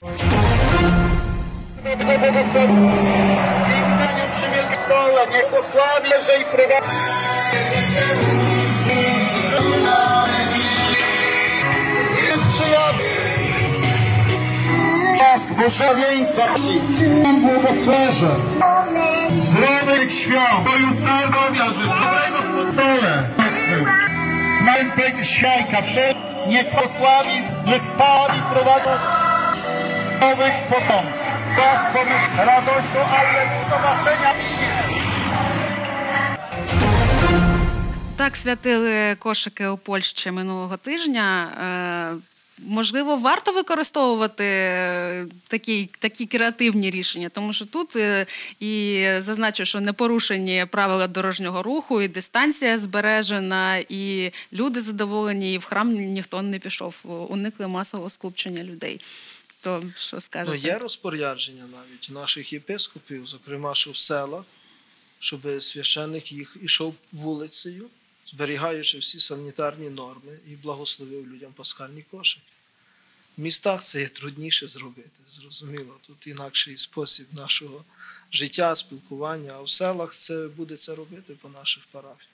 Błogosławieństwa błogosławieństwa zdrowych świąt, boju sardowia, że dobrego stole smętek świajka wszedł, niech posławi, niech pali prowadzą nowych potomków. Was pomyśl radością, ale z zobaczenia minie. Так святили кошики у Польщі минулого тижня. Е, Можливо, варто використовувати такі, такі креативні рішення, тому що тут і зазначу, що не порушені правила дорожнього руху, і дистанція збережена, і люди задоволені, і в храм ніхто не пішов. Уникли масового скупчення людей. То що скажете? Ну, є розпорядження навіть наших єпископів, зокрема, що в селах, щоб священник їх ішов вулицею, зберігаючи всі санітарні норми і благословив людям пасхальні кошики. В містах це є трудніше зробити, зрозуміло. Тут інакший спосіб нашого життя, спілкування, а в селах це буде це робити по наших парафіях.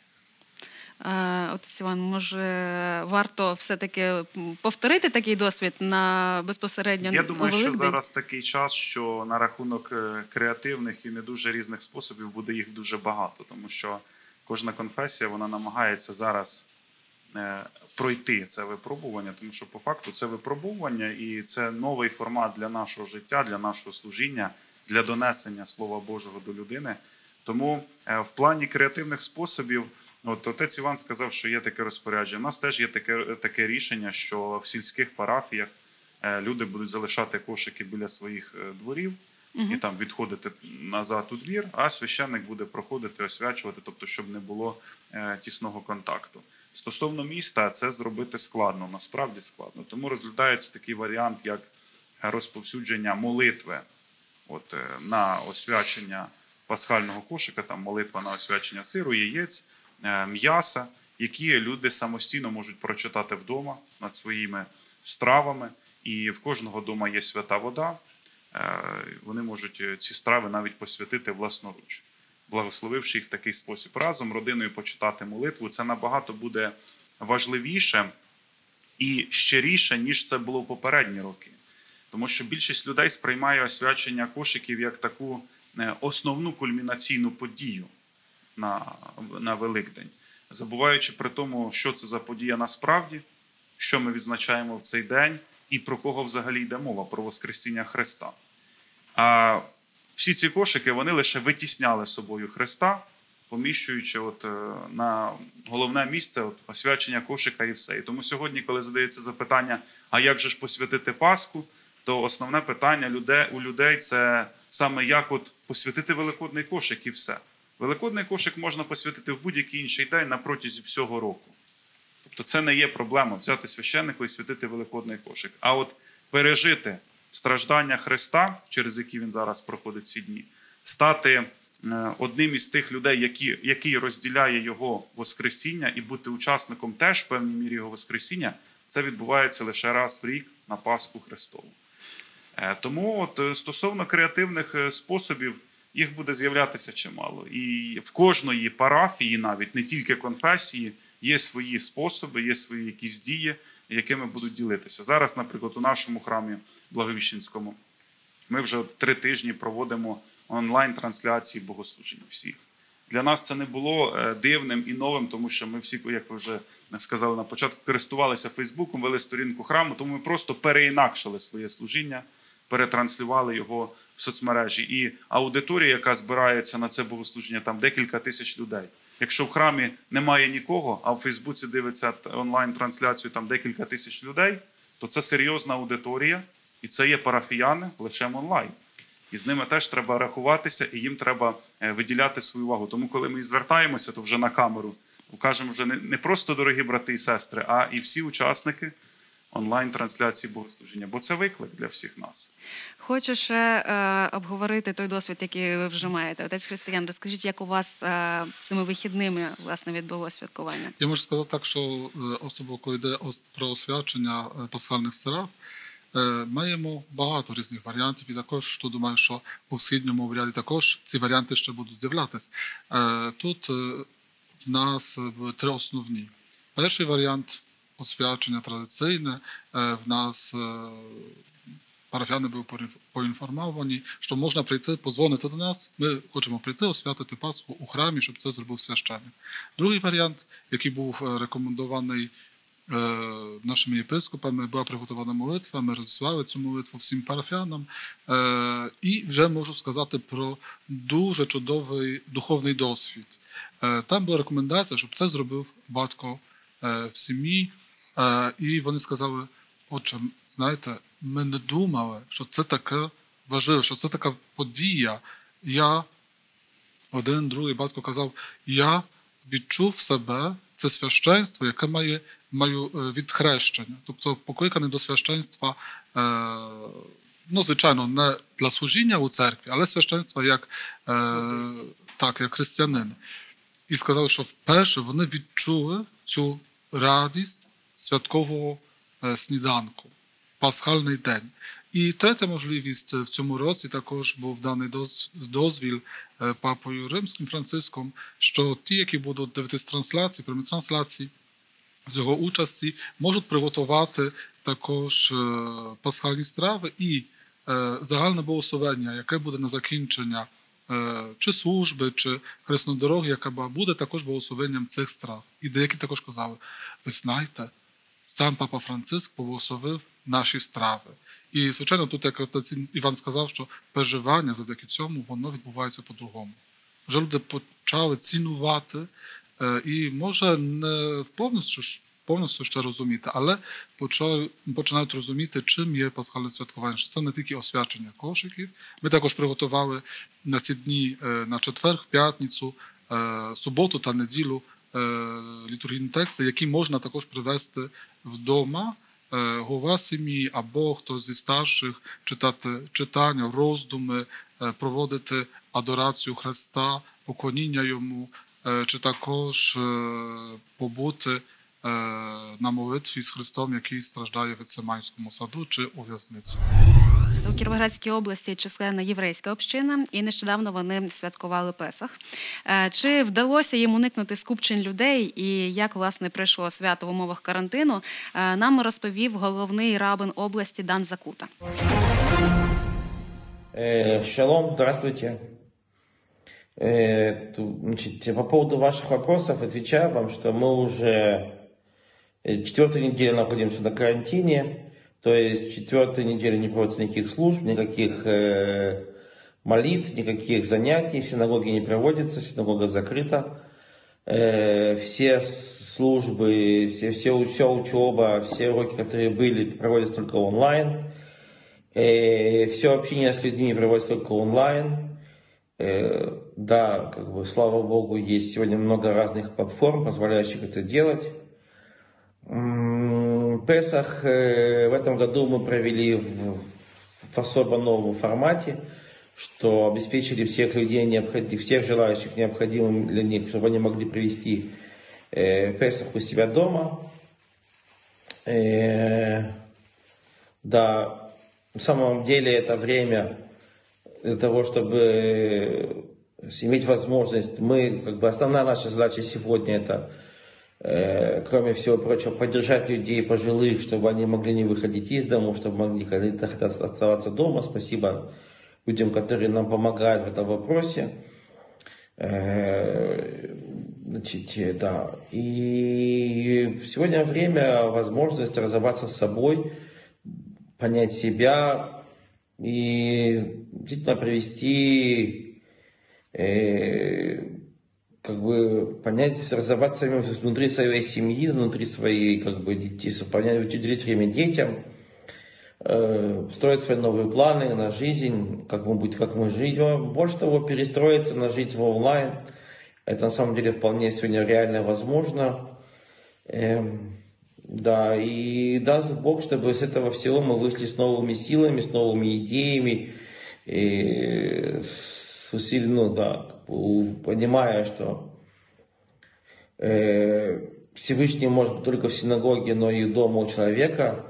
Отець Іван, може, варто все-таки повторити такий досвід на безпосередньо Я думаю, у що Великдень? зараз такий час, що на рахунок креативних і не дуже різних способів буде їх дуже багато, тому що кожна конфесія, вона намагається зараз пройти це випробування, тому що по факту це випробування і це новий формат для нашого життя, для нашого служіння, для донесення Слова Божого до людини. Тому в плані креативних способів, от отець Іван сказав, що є таке розпорядження. У нас теж є таке, таке рішення, що в сільських парафіях люди будуть залишати кошики біля своїх дворів, і там відходити назад у двір, а священник буде проходити, освячувати, тобто, щоб не було е, тісного контакту. Стосовно міста, це зробити складно, насправді складно. Тому розглядається такий варіант, як розповсюдження молитви от, е, на освячення пасхального кошика, там молитва на освячення сиру, яєць, е, м'яса, які люди самостійно можуть прочитати вдома над своїми стравами. І в кожного вдома є свята вода. Вони можуть ці страви навіть посвятити власноруч, благословивши їх в такий спосіб. Разом родиною почитати молитву. Це набагато буде важливіше і щиріше, ніж це було в попередні роки. Тому що більшість людей сприймає освячення кошиків як таку основну кульмінаційну подію на, на Великдень, забуваючи при тому, що це за подія насправді, що ми відзначаємо в цей день, і про кого взагалі йде мова, про Воскресіння Христа. А всі ці кошики, вони лише витісняли собою Христа, поміщуючи от на головне місце от освячення кошика і все. І тому сьогодні, коли задається запитання, а як же ж посвятити Пасху, то основне питання у людей – це саме як от посвятити великодний кошик і все. Великодний кошик можна посвятити в будь-який інший день на протязі всього року. Тобто це не є проблема взяти священника і святити великодний кошик. А от пережити страждання Христа, через які він зараз проходить ці дні, стати одним із тих людей, які, який розділяє його Воскресіння, і бути учасником теж в певній мірі його Воскресіння, це відбувається лише раз в рік на Пасху Христову. Тому от, стосовно креативних способів, їх буде з'являтися чимало. І в кожної парафії, навіть не тільки конфесії, є свої способи, є свої якісь дії, якими будуть ділитися. Зараз, наприклад, у нашому храмі Благовіщенському Ми вже три тижні проводимо онлайн-трансляції богослужінь всіх. Для нас це не було дивним і новим, тому що ми всі, як ви вже сказали на початку, користувалися Фейсбуком, вели сторінку храму, тому ми просто переінакшили своє служіння, перетранслювали його в соцмережі. І аудиторія, яка збирається на це богослужіння, там декілька тисяч людей. Якщо в храмі немає нікого, а в Фейсбуці дивиться онлайн-трансляцію там декілька тисяч людей, то це серйозна аудиторія, і це є парафіяни лише онлайн. І з ними теж треба рахуватися, і їм треба виділяти свою увагу. Тому коли ми звертаємося, то вже на камеру, кажемо вже не просто дорогі брати і сестри, а і всі учасники онлайн-трансляції богослужіння, бо це виклик для всіх нас. Хочу ще е, обговорити той досвід, який ви вже маєте. Отець Християн, розкажіть, як у вас е, цими вихідними, власне, відбулося святкування? Я можу сказати так, що особливо, коли йде про освячення пасхальних страв, маємо багато різних варіантів, і також тут думаю, що у східньому обряді також ці варіанти ще будуть з'являтися. Тут в нас три основні. Перший варіант освячення традиційне. В нас парафіяни були поінформовані, що можна прийти, подзвонити до нас, ми хочемо прийти, освятити Пасху у храмі, щоб це зробив священник. Другий варіант, який був рекомендований нашими єпископами, була приготована молитва, ми розіслали цю молитву всім парафіянам. І вже можу сказати про дуже чудовий духовний досвід. Там була рекомендація, щоб це зробив батько в сім'ї. І вони сказали, отче, знаєте, ми не думали, що це таке важливе, що це така подія. Я, один, другий батько казав, я відчув в себе це священство, яке має, маю від хрещення. Тобто покликане до священства, ну, звичайно, не для служіння у церкві, але священства як, так, як християнин. І сказали, що вперше вони відчули цю радість святкового сніданку, пасхальний день. І третя можливість в цьому році також був даний дозвіл папою Римським Франциском, що ті, які будуть дивитися трансляції, прямі трансляції з його участі, можуть приготувати також пасхальні страви і загальне благословення, яке буде на закінчення чи служби, чи хресної дороги, яка буде також благословенням цих страв. І деякі також казали, ви знаєте, сам папа Франциск поблагословив наші страви. І, звичайно, тут, як отець Іван сказав, що переживання завдяки цьому, воно відбувається по-другому. Вже люди почали цінувати і, може, не повністю, повністю ще розуміти, але починають розуміти, чим є пасхальне святкування. Що це не тільки освячення кошиків. Ми також приготували на ці дні, на четвер, п'ятницю, суботу та неділю літургійні тексти, які можна також привести вдома, голова сім'ї або хтось зі старших, читати читання, роздуми, проводити адорацію Христа, поклоніння Йому, чи також побути на молитві з Христом, який страждає в Гециманському саду чи у в'язниці. У Кіровоградській області численна єврейська община, і нещодавно вони святкували Песах. Чи вдалося їм уникнути скупчень людей і як, власне, пройшло свято в умовах карантину, нам розповів головний рабин области Дан Закута. Шалом, здравствуйте. Значит, по поводу ваших вопросов отвечаю вам, что мы уже четвертую неделю находимся на карантине. То есть четвертую неделю не проводится никаких служб, никаких э, молитв, никаких занятий, синагоги не проводятся, синагога закрыта. Э, все службы, все, все, вся учеба, все уроки, которые были, проводятся только онлайн. Э, все общение с людьми проводится только онлайн. Э, да, как бы, слава Богу, есть сегодня много разных платформ, позволяющих это делать. Песах в этом году мы провели в, в особо новом формате, что обеспечили всех людей, необходим, всех желающих необходимым для них, чтобы они могли провести э, Песах у себя дома. Э, да, на самом деле это время для того, чтобы иметь возможность. Мы, как бы, основная наша задача сегодня это кроме всего прочего, поддержать людей пожилых, чтобы они могли не выходить из дома, чтобы могли оставаться дома. Спасибо людям, которые нам помогают в этом вопросе. Значит, да. И сегодня время, возможность разобраться с собой, понять себя и действительно провести, э, как бы понять, разобраться внутри своей семьи, внутри своей, как бы, детей, понять, уделить время детям, э, строить свои новые планы на жизнь, как мы будем, как мы живем. Больше того, перестроиться на жизнь в онлайн. Это на самом деле вполне сегодня реально возможно. Эм, да, и даст Бог, чтобы с этого всего мы вышли с новыми силами, с новыми идеями, и с усилием, ну да, понимая, что э, Всевышний может быть только в синагоге, но и дома у человека.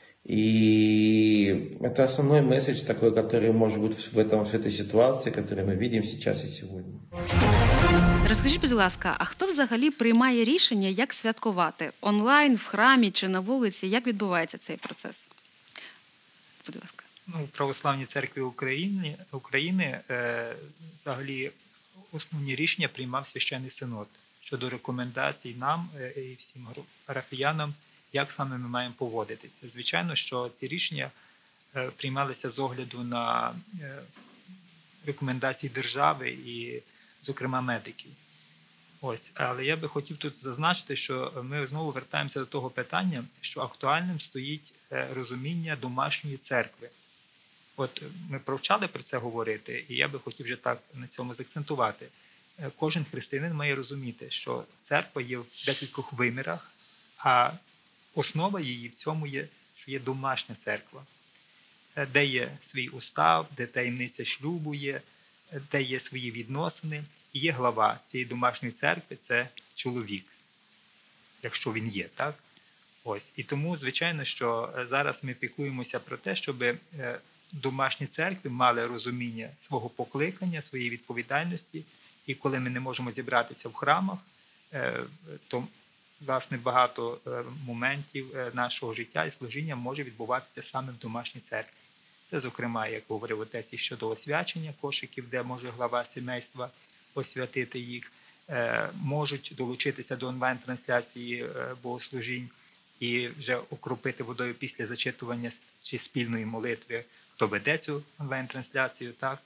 И это основной месседж такой, который может быть в, этом, в этой ситуации, которую мы видим сейчас и сегодня. Розкажіть, будь ласка, а хто взагалі приймає рішення, як святкувати? Онлайн, в храмі чи на вулиці? Як відбувається цей процес? Будь ласка. Ну, в Православній церкві України, України е, взагалі основні рішення приймав священний синод щодо рекомендацій нам е, і всім парафіянам, як саме ми маємо поводитися. Звичайно, що ці рішення е, приймалися з огляду на е, рекомендації держави і, зокрема, медиків. Ось, але я би хотів тут зазначити, що ми знову вертаємося до того питання, що актуальним стоїть е, розуміння домашньої церкви. От ми провчали про це говорити, і я би хотів вже так на цьому заакцентувати. Е, кожен християнин має розуміти, що церква є в декількох вимірах, а основа її в цьому є, що є домашня церква, де є свій устав, де таємниця шлюбу є, де є свої відносини, і є глава цієї домашньої церкви – це чоловік, якщо він є, так? Ось. І тому, звичайно, що зараз ми піклуємося про те, щоб домашні церкви мали розуміння свого покликання, своєї відповідальності, і коли ми не можемо зібратися в храмах, то власне, багато моментів нашого життя і служіння може відбуватися саме в домашній церкві. Це, зокрема, як говорив отець, і щодо освячення кошиків, де може глава сімейства освятити їх, можуть долучитися до онлайн-трансляції богослужінь і вже окропити водою після зачитування чи спільної молитви, хто веде цю онлайн-трансляцію. Так?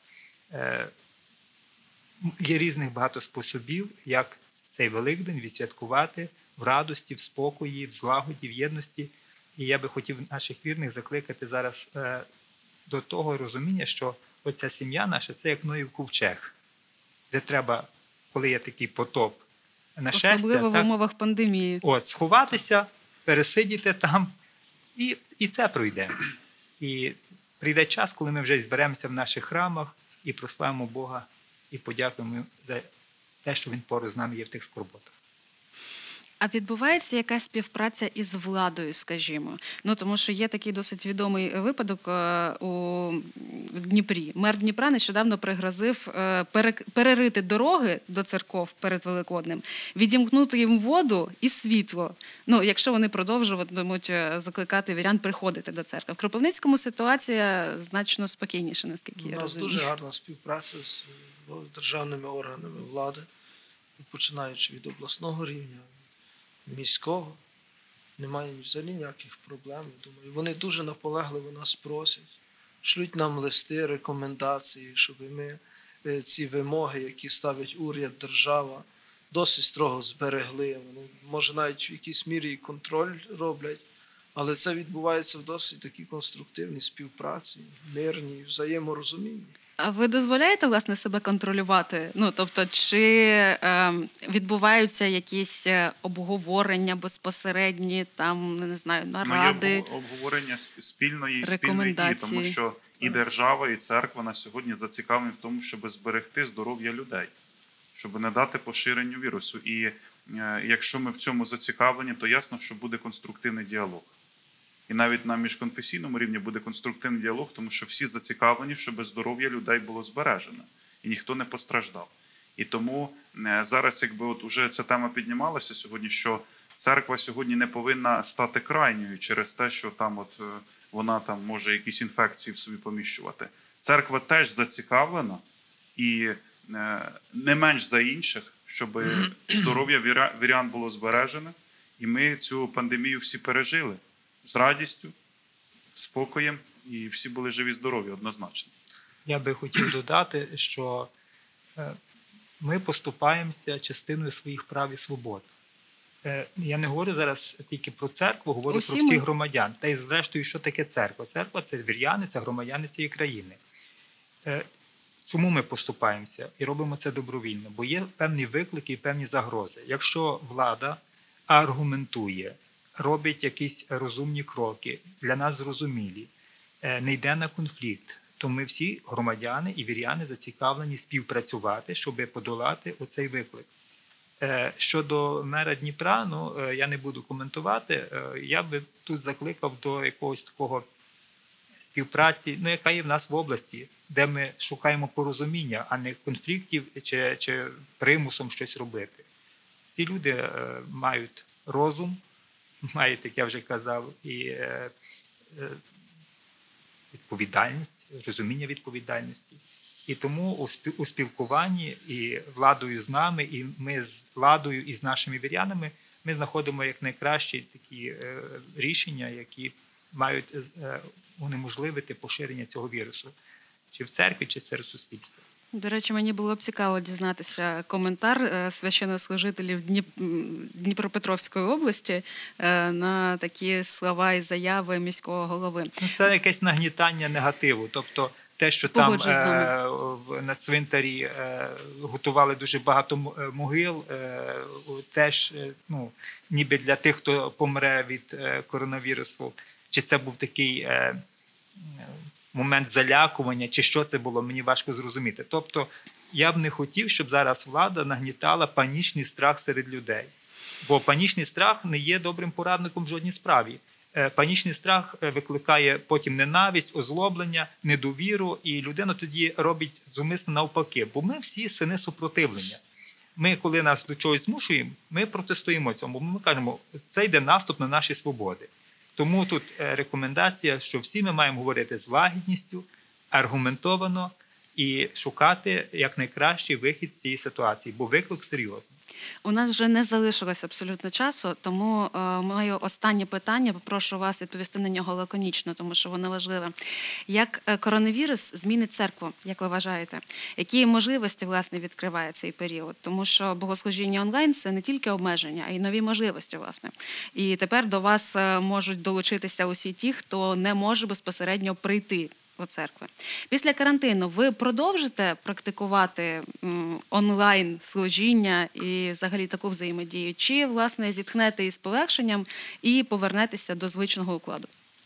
Є різних багато способів, як цей Великдень відсвяткувати в радості, в спокої, в злагоді, в єдності. І я би хотів наших вірних закликати зараз е, до того розуміння, що оця сім'я наша – це як Ноїв ковчег, де треба, коли є такий потоп, нашестя, особливо так, в умовах пандемії. От, сховатися, пересидіти там, і, і це пройде. І прийде час, коли ми вже зберемося в наших храмах і прославимо Бога, і подякуємо за те, що Він поруч з нами є в тих скорботах. А відбувається якась співпраця із владою, скажімо? Ну, тому що є такий досить відомий випадок у Дніпрі. Мер Дніпра нещодавно пригрозив перерити дороги до церков перед Великоднем, відімкнути їм воду і світло, ну, якщо вони продовжуватимуть закликати вірян приходити до церкви. В Кропивницькому ситуація значно спокійніша, наскільки я розумію. У нас дуже гарна співпраця з державними органами влади, починаючи від обласного рівня, міського, немає взагалі ніяких проблем. Думаю, вони дуже наполегливо нас просять, шлють нам листи, рекомендації, щоб ми ці вимоги, які ставить уряд, держава, досить строго зберегли. Вони, може, навіть в якійсь мірі і контроль роблять, але це відбувається в досить такій конструктивній співпраці, мирній, взаєморозумінні. А ви дозволяєте, власне, себе контролювати? Ну, тобто, чи е, відбуваються якісь обговорення безпосередні, там, не знаю, наради, ну, обговорення спільної, спільної дії, тому що і держава, і церква на сьогодні зацікавлені в тому, щоб зберегти здоров'я людей, щоб не дати поширенню вірусу. І е, якщо ми в цьому зацікавлені, то ясно, що буде конструктивний діалог. І навіть на міжконфесійному рівні буде конструктивний діалог, тому що всі зацікавлені, щоб здоров'я людей було збережене. І ніхто не постраждав. І тому зараз, якби от уже ця тема піднімалася сьогодні, що церква сьогодні не повинна стати крайньою через те, що там от вона там може якісь інфекції в собі поміщувати. Церква теж зацікавлена і не менш за інших, щоб здоров'я вірян було збережене, і ми цю пандемію всі пережили з радістю, спокоєм, і всі були живі-здорові однозначно. Я би хотів додати, що ми поступаємося частиною своїх прав і свобод. Я не говорю зараз тільки про церкву, говорю Усі про всіх ми... громадян. Та й зрештою, що таке церква? Церква – це віряни, це громадяни цієї країни. Чому ми поступаємося і робимо це добровільно? Бо є певні виклики і певні загрози. Якщо влада аргументує, робить якісь розумні кроки, для нас зрозумілі, не йде на конфлікт, то ми всі громадяни і віряни зацікавлені співпрацювати, щоб подолати оцей виклик. Щодо мера Дніпра, ну, я не буду коментувати, я би тут закликав до якогось такого співпраці, ну, яка є в нас в області, де ми шукаємо порозуміння, а не конфліктів чи, чи примусом щось робити. Ці люди е, мають розум, мають, як я вже казав, і е, е, відповідальність, розуміння відповідальності. І тому у спілкуванні і владою з нами, і ми з владою і з нашими вірянами, ми знаходимо як найкращі такі е, рішення, які мають е, унеможливити поширення цього вірусу. Чи в церкві, чи серед суспільства. До речі, мені було б цікаво дізнатися коментар священнослужителів Дніп... Дніпропетровської області на такі слова і заяви міського голови. Це якесь нагнітання негативу. Тобто те, що там е- на цвинтарі е- готували дуже багато могил, е- теж ну, ніби для тих, хто помре від е- коронавірусу, чи це був такий е- момент залякування, чи що це було, мені важко зрозуміти. Тобто, я б не хотів, щоб зараз влада нагнітала панічний страх серед людей. Бо панічний страх не є добрим порадником в жодній справі. Панічний страх викликає потім ненависть, озлоблення, недовіру, і людина тоді робить зумисно навпаки. Бо ми всі сини супротивлення. Ми, коли нас до чогось змушуємо, ми протестуємо цьому. Ми кажемо, це йде наступ на наші свободи. Тому тут рекомендація, що всі ми маємо говорити з лагідністю, аргументовано і шукати якнайкращий вихід з цієї ситуації, бо виклик серйозний. У нас вже не залишилось абсолютно часу, тому е, моє останнє питання, попрошу вас відповісти на нього лаконічно, тому що воно важливе. Як коронавірус змінить церкву, як ви вважаєте? Які можливості, власне, відкриває цей період? Тому що богослужіння онлайн – це не тільки обмеження, а й нові можливості, власне. І тепер до вас можуть долучитися усі ті, хто не може безпосередньо прийти до церкви. Після карантину ви продовжите практикувати онлайн служіння і взагалі таку взаємодію? Чи, власне, зітхнете із полегшенням і повернетеся до звичного укладу?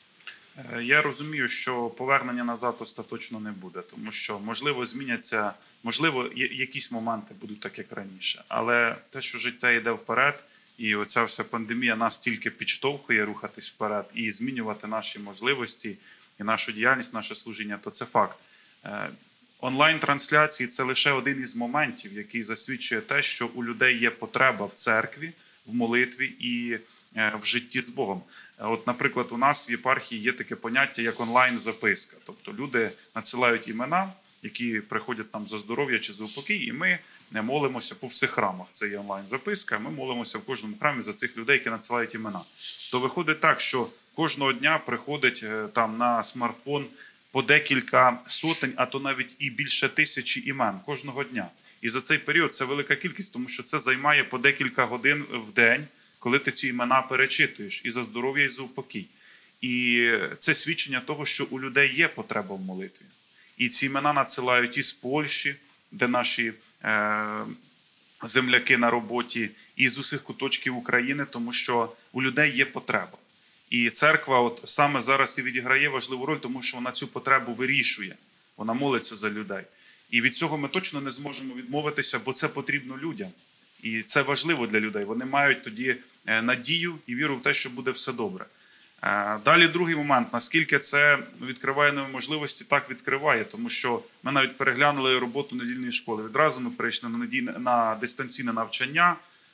Я розумію, що повернення назад остаточно не буде, тому що, можливо, зміняться, можливо, якісь моменти будуть так, як раніше. Але те, що життя йде вперед, і оця вся пандемія нас тільки підштовхує рухатись вперед і змінювати наші можливості, і нашу діяльність, наше служіння, то це факт. Онлайн-трансляції – це лише один із моментів, який засвідчує те, що у людей є потреба в церкві, в молитві і в житті з Богом. От, наприклад, у нас в єпархії є таке поняття, як онлайн-записка. Тобто люди надсилають імена, які приходять там за здоров'я чи за упокій, і ми молимося по всіх храмах. Це є онлайн-записка, ми молимося в кожному храмі за цих людей, які надсилають імена. То виходить так, що кожного дня приходить там на смартфон по декілька сотень, а то навіть і більше тисячі імен кожного дня. І за цей період це велика кількість, тому що це займає по декілька годин в день, коли ти ці імена перечитуєш і за здоров'я, і за упокій. І це свідчення того, що у людей є потреба в молитві. І ці імена надсилають із Польщі, де наші е, земляки на роботі, і з усіх куточків України, тому що у людей є потреба. І церква от саме зараз і відіграє важливу роль, тому що вона цю потребу вирішує. Вона молиться за людей. І від цього ми точно не зможемо відмовитися, бо це потрібно людям. І це важливо для людей. Вони мають тоді надію і віру в те, що буде все добре. Далі другий момент. Наскільки це відкриває нові можливості, так відкриває. Тому що ми навіть переглянули роботу недільної школи. Відразу ми перейшли на, недільне, на дистанційне навчання.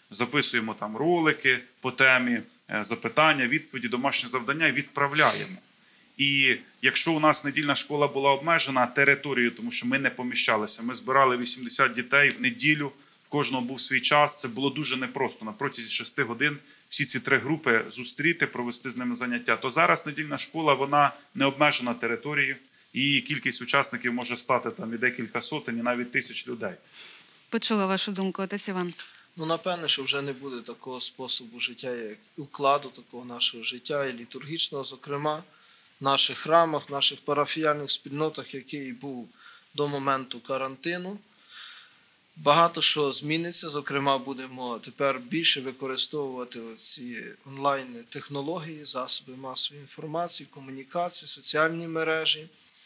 записуємо там ролики по темі, запитання, відповіді, домашні завдання і відправляємо. І якщо у нас недільна школа була обмежена територією, тому що ми не поміщалися, ми збирали вісімдесят дітей в неділю, в кожного був свій час, це було дуже непросто на протязі шести годин всі ці три групи зустріти, провести з ними заняття, то зараз недільна школа, вона не обмежена територією, і кількість учасників може стати там і декілька сотень, і навіть тисяч людей. Почула вашу думку, отець Іван. Ну, напевне, що вже не буде такого способу життя, як укладу такого нашого життя і літургічного, зокрема, в наших храмах, в наших парафіяльних спільнотах, який був до моменту карантину. Багато що зміниться, зокрема, будемо тепер більше використовувати ці онлайн-технології, засоби масової інформації, комунікації, соціальні мережі.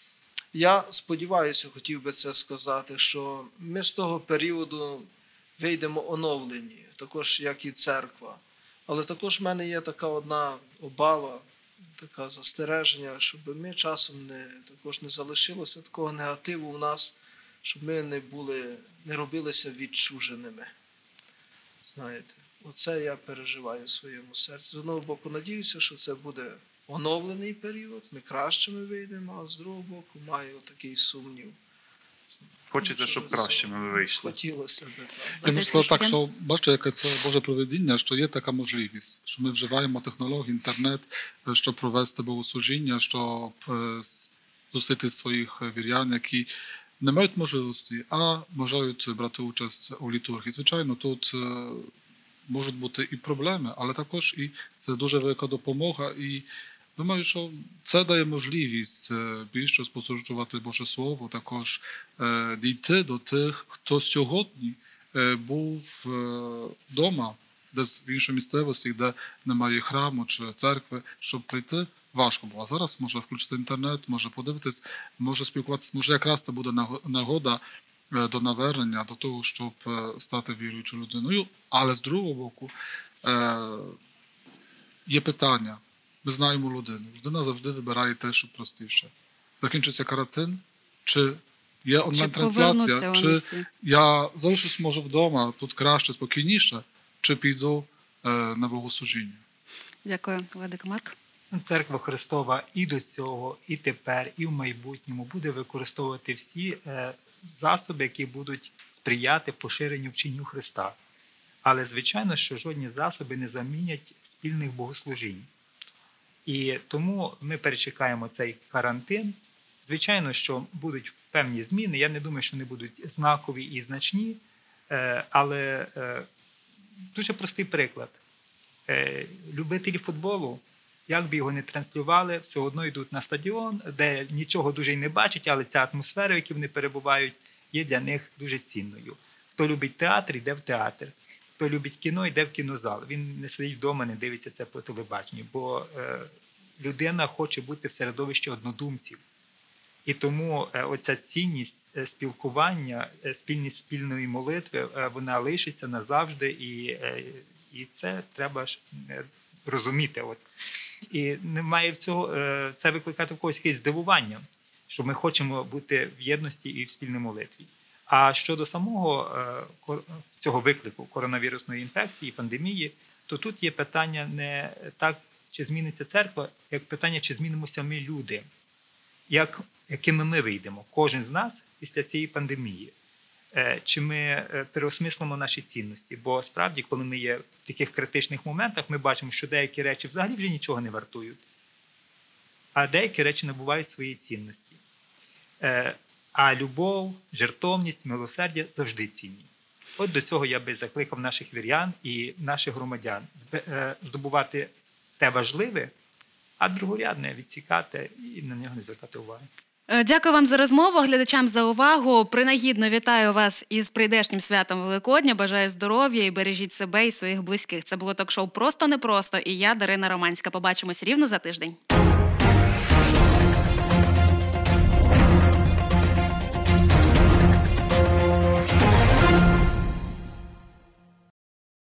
Я сподіваюся, хотів би це сказати, що ми з того періоду вийдемо оновлені, також як і церква. Але також в мене є така одна обава, таке застереження, щоб ми часом не, також не залишилося такого негативу в нас, щоб ми не були, не робилися відчуженими. Знаєте, оце я переживаю в своєму серці. З одного боку, надіюся, що це буде оновлений період, ми кращими вийдемо, а з другого боку, маю такий сумнів. Хочеться, щоб кращими ви вийшли. Хотілося б. Я можу сказати так, що бачите, яке це Боже провидіння, що є така можливість, що ми вживаємо технології, інтернет, щоб провести богослужіння, щоб зустріти своїх вірян, які не мають можливості, а бажають брати участь у літургії. Звичайно, тут можуть бути і проблеми, але також і це дуже велика допомога. І думаю, що це дає можливість більше спостерігати Боже Слово, також дійти до тих, хто сьогодні був вдома, десь в іншій місцевості, де немає храму чи церкви, щоб прийти важко було. А зараз може включити інтернет, може подивитись, може спілкуватися, може якраз це буде нагода до навернення, до того, щоб стати віруючою людиною. Але з другого боку є питання. Ми знаємо людину. Людина завжди вибирає те, що простіше. Закінчиться карантин, чи є онлайн-трансляція, чи, чи я залишусь, може, вдома, тут краще, спокійніше, чи піду е, на богослужіння. Дякую, Владика Марк. Церква Христова і до цього, і тепер, і в майбутньому буде використовувати всі е, засоби, які будуть сприяти поширенню вченню Христа. Але, звичайно, що жодні засоби не замінять спільних богослужінь. І тому ми перечекаємо цей карантин. Звичайно, що будуть певні зміни. Я не думаю, що вони будуть знакові і значні. Але дуже простий приклад. Любителі футболу, як би його не транслювали, все одно йдуть на стадіон, де нічого дуже й не бачать, але ця атмосфера, в якій вони перебувають, є для них дуже цінною. Хто любить театр, йде в театр. Хто любить кіно, йде в кінозал. Він не сидить вдома, не дивиться це по телебаченню, бо е, людина хоче бути в середовищі однодумців. І тому е, оця цінність е, спілкування, е, спільність спільної молитви, е, вона лишиться назавжди, і, е, і це треба ж е, розуміти. От. І немає в цього, е, це викликати в когось якесь здивування, що ми хочемо бути в єдності і в спільній молитві. А щодо самого цього виклику коронавірусної інфекції, пандемії, то тут є питання не так, чи зміниться церква, як питання, чи змінимося ми люди. Як, якими ми вийдемо, кожен з нас після цієї пандемії. Чи ми переосмислимо наші цінності. Бо справді, коли ми є в таких критичних моментах, ми бачимо, що деякі речі взагалі вже нічого не вартують, а деякі речі набувають свої цінності. А любов, жертовність, милосердя завжди цінні. От до цього я би закликав наших вірян і наших громадян здобувати те важливе, а другорядне відсікати і на нього не звертати уваги. Дякую вам за розмову, глядачам за увагу. Принагідно вітаю вас із прийдешнім святом Великодня. Бажаю здоров'я і бережіть себе і своїх близьких. Це було ток-шоу «Просто непросто» і я, Дарина Романська. Побачимось рівно за тиждень.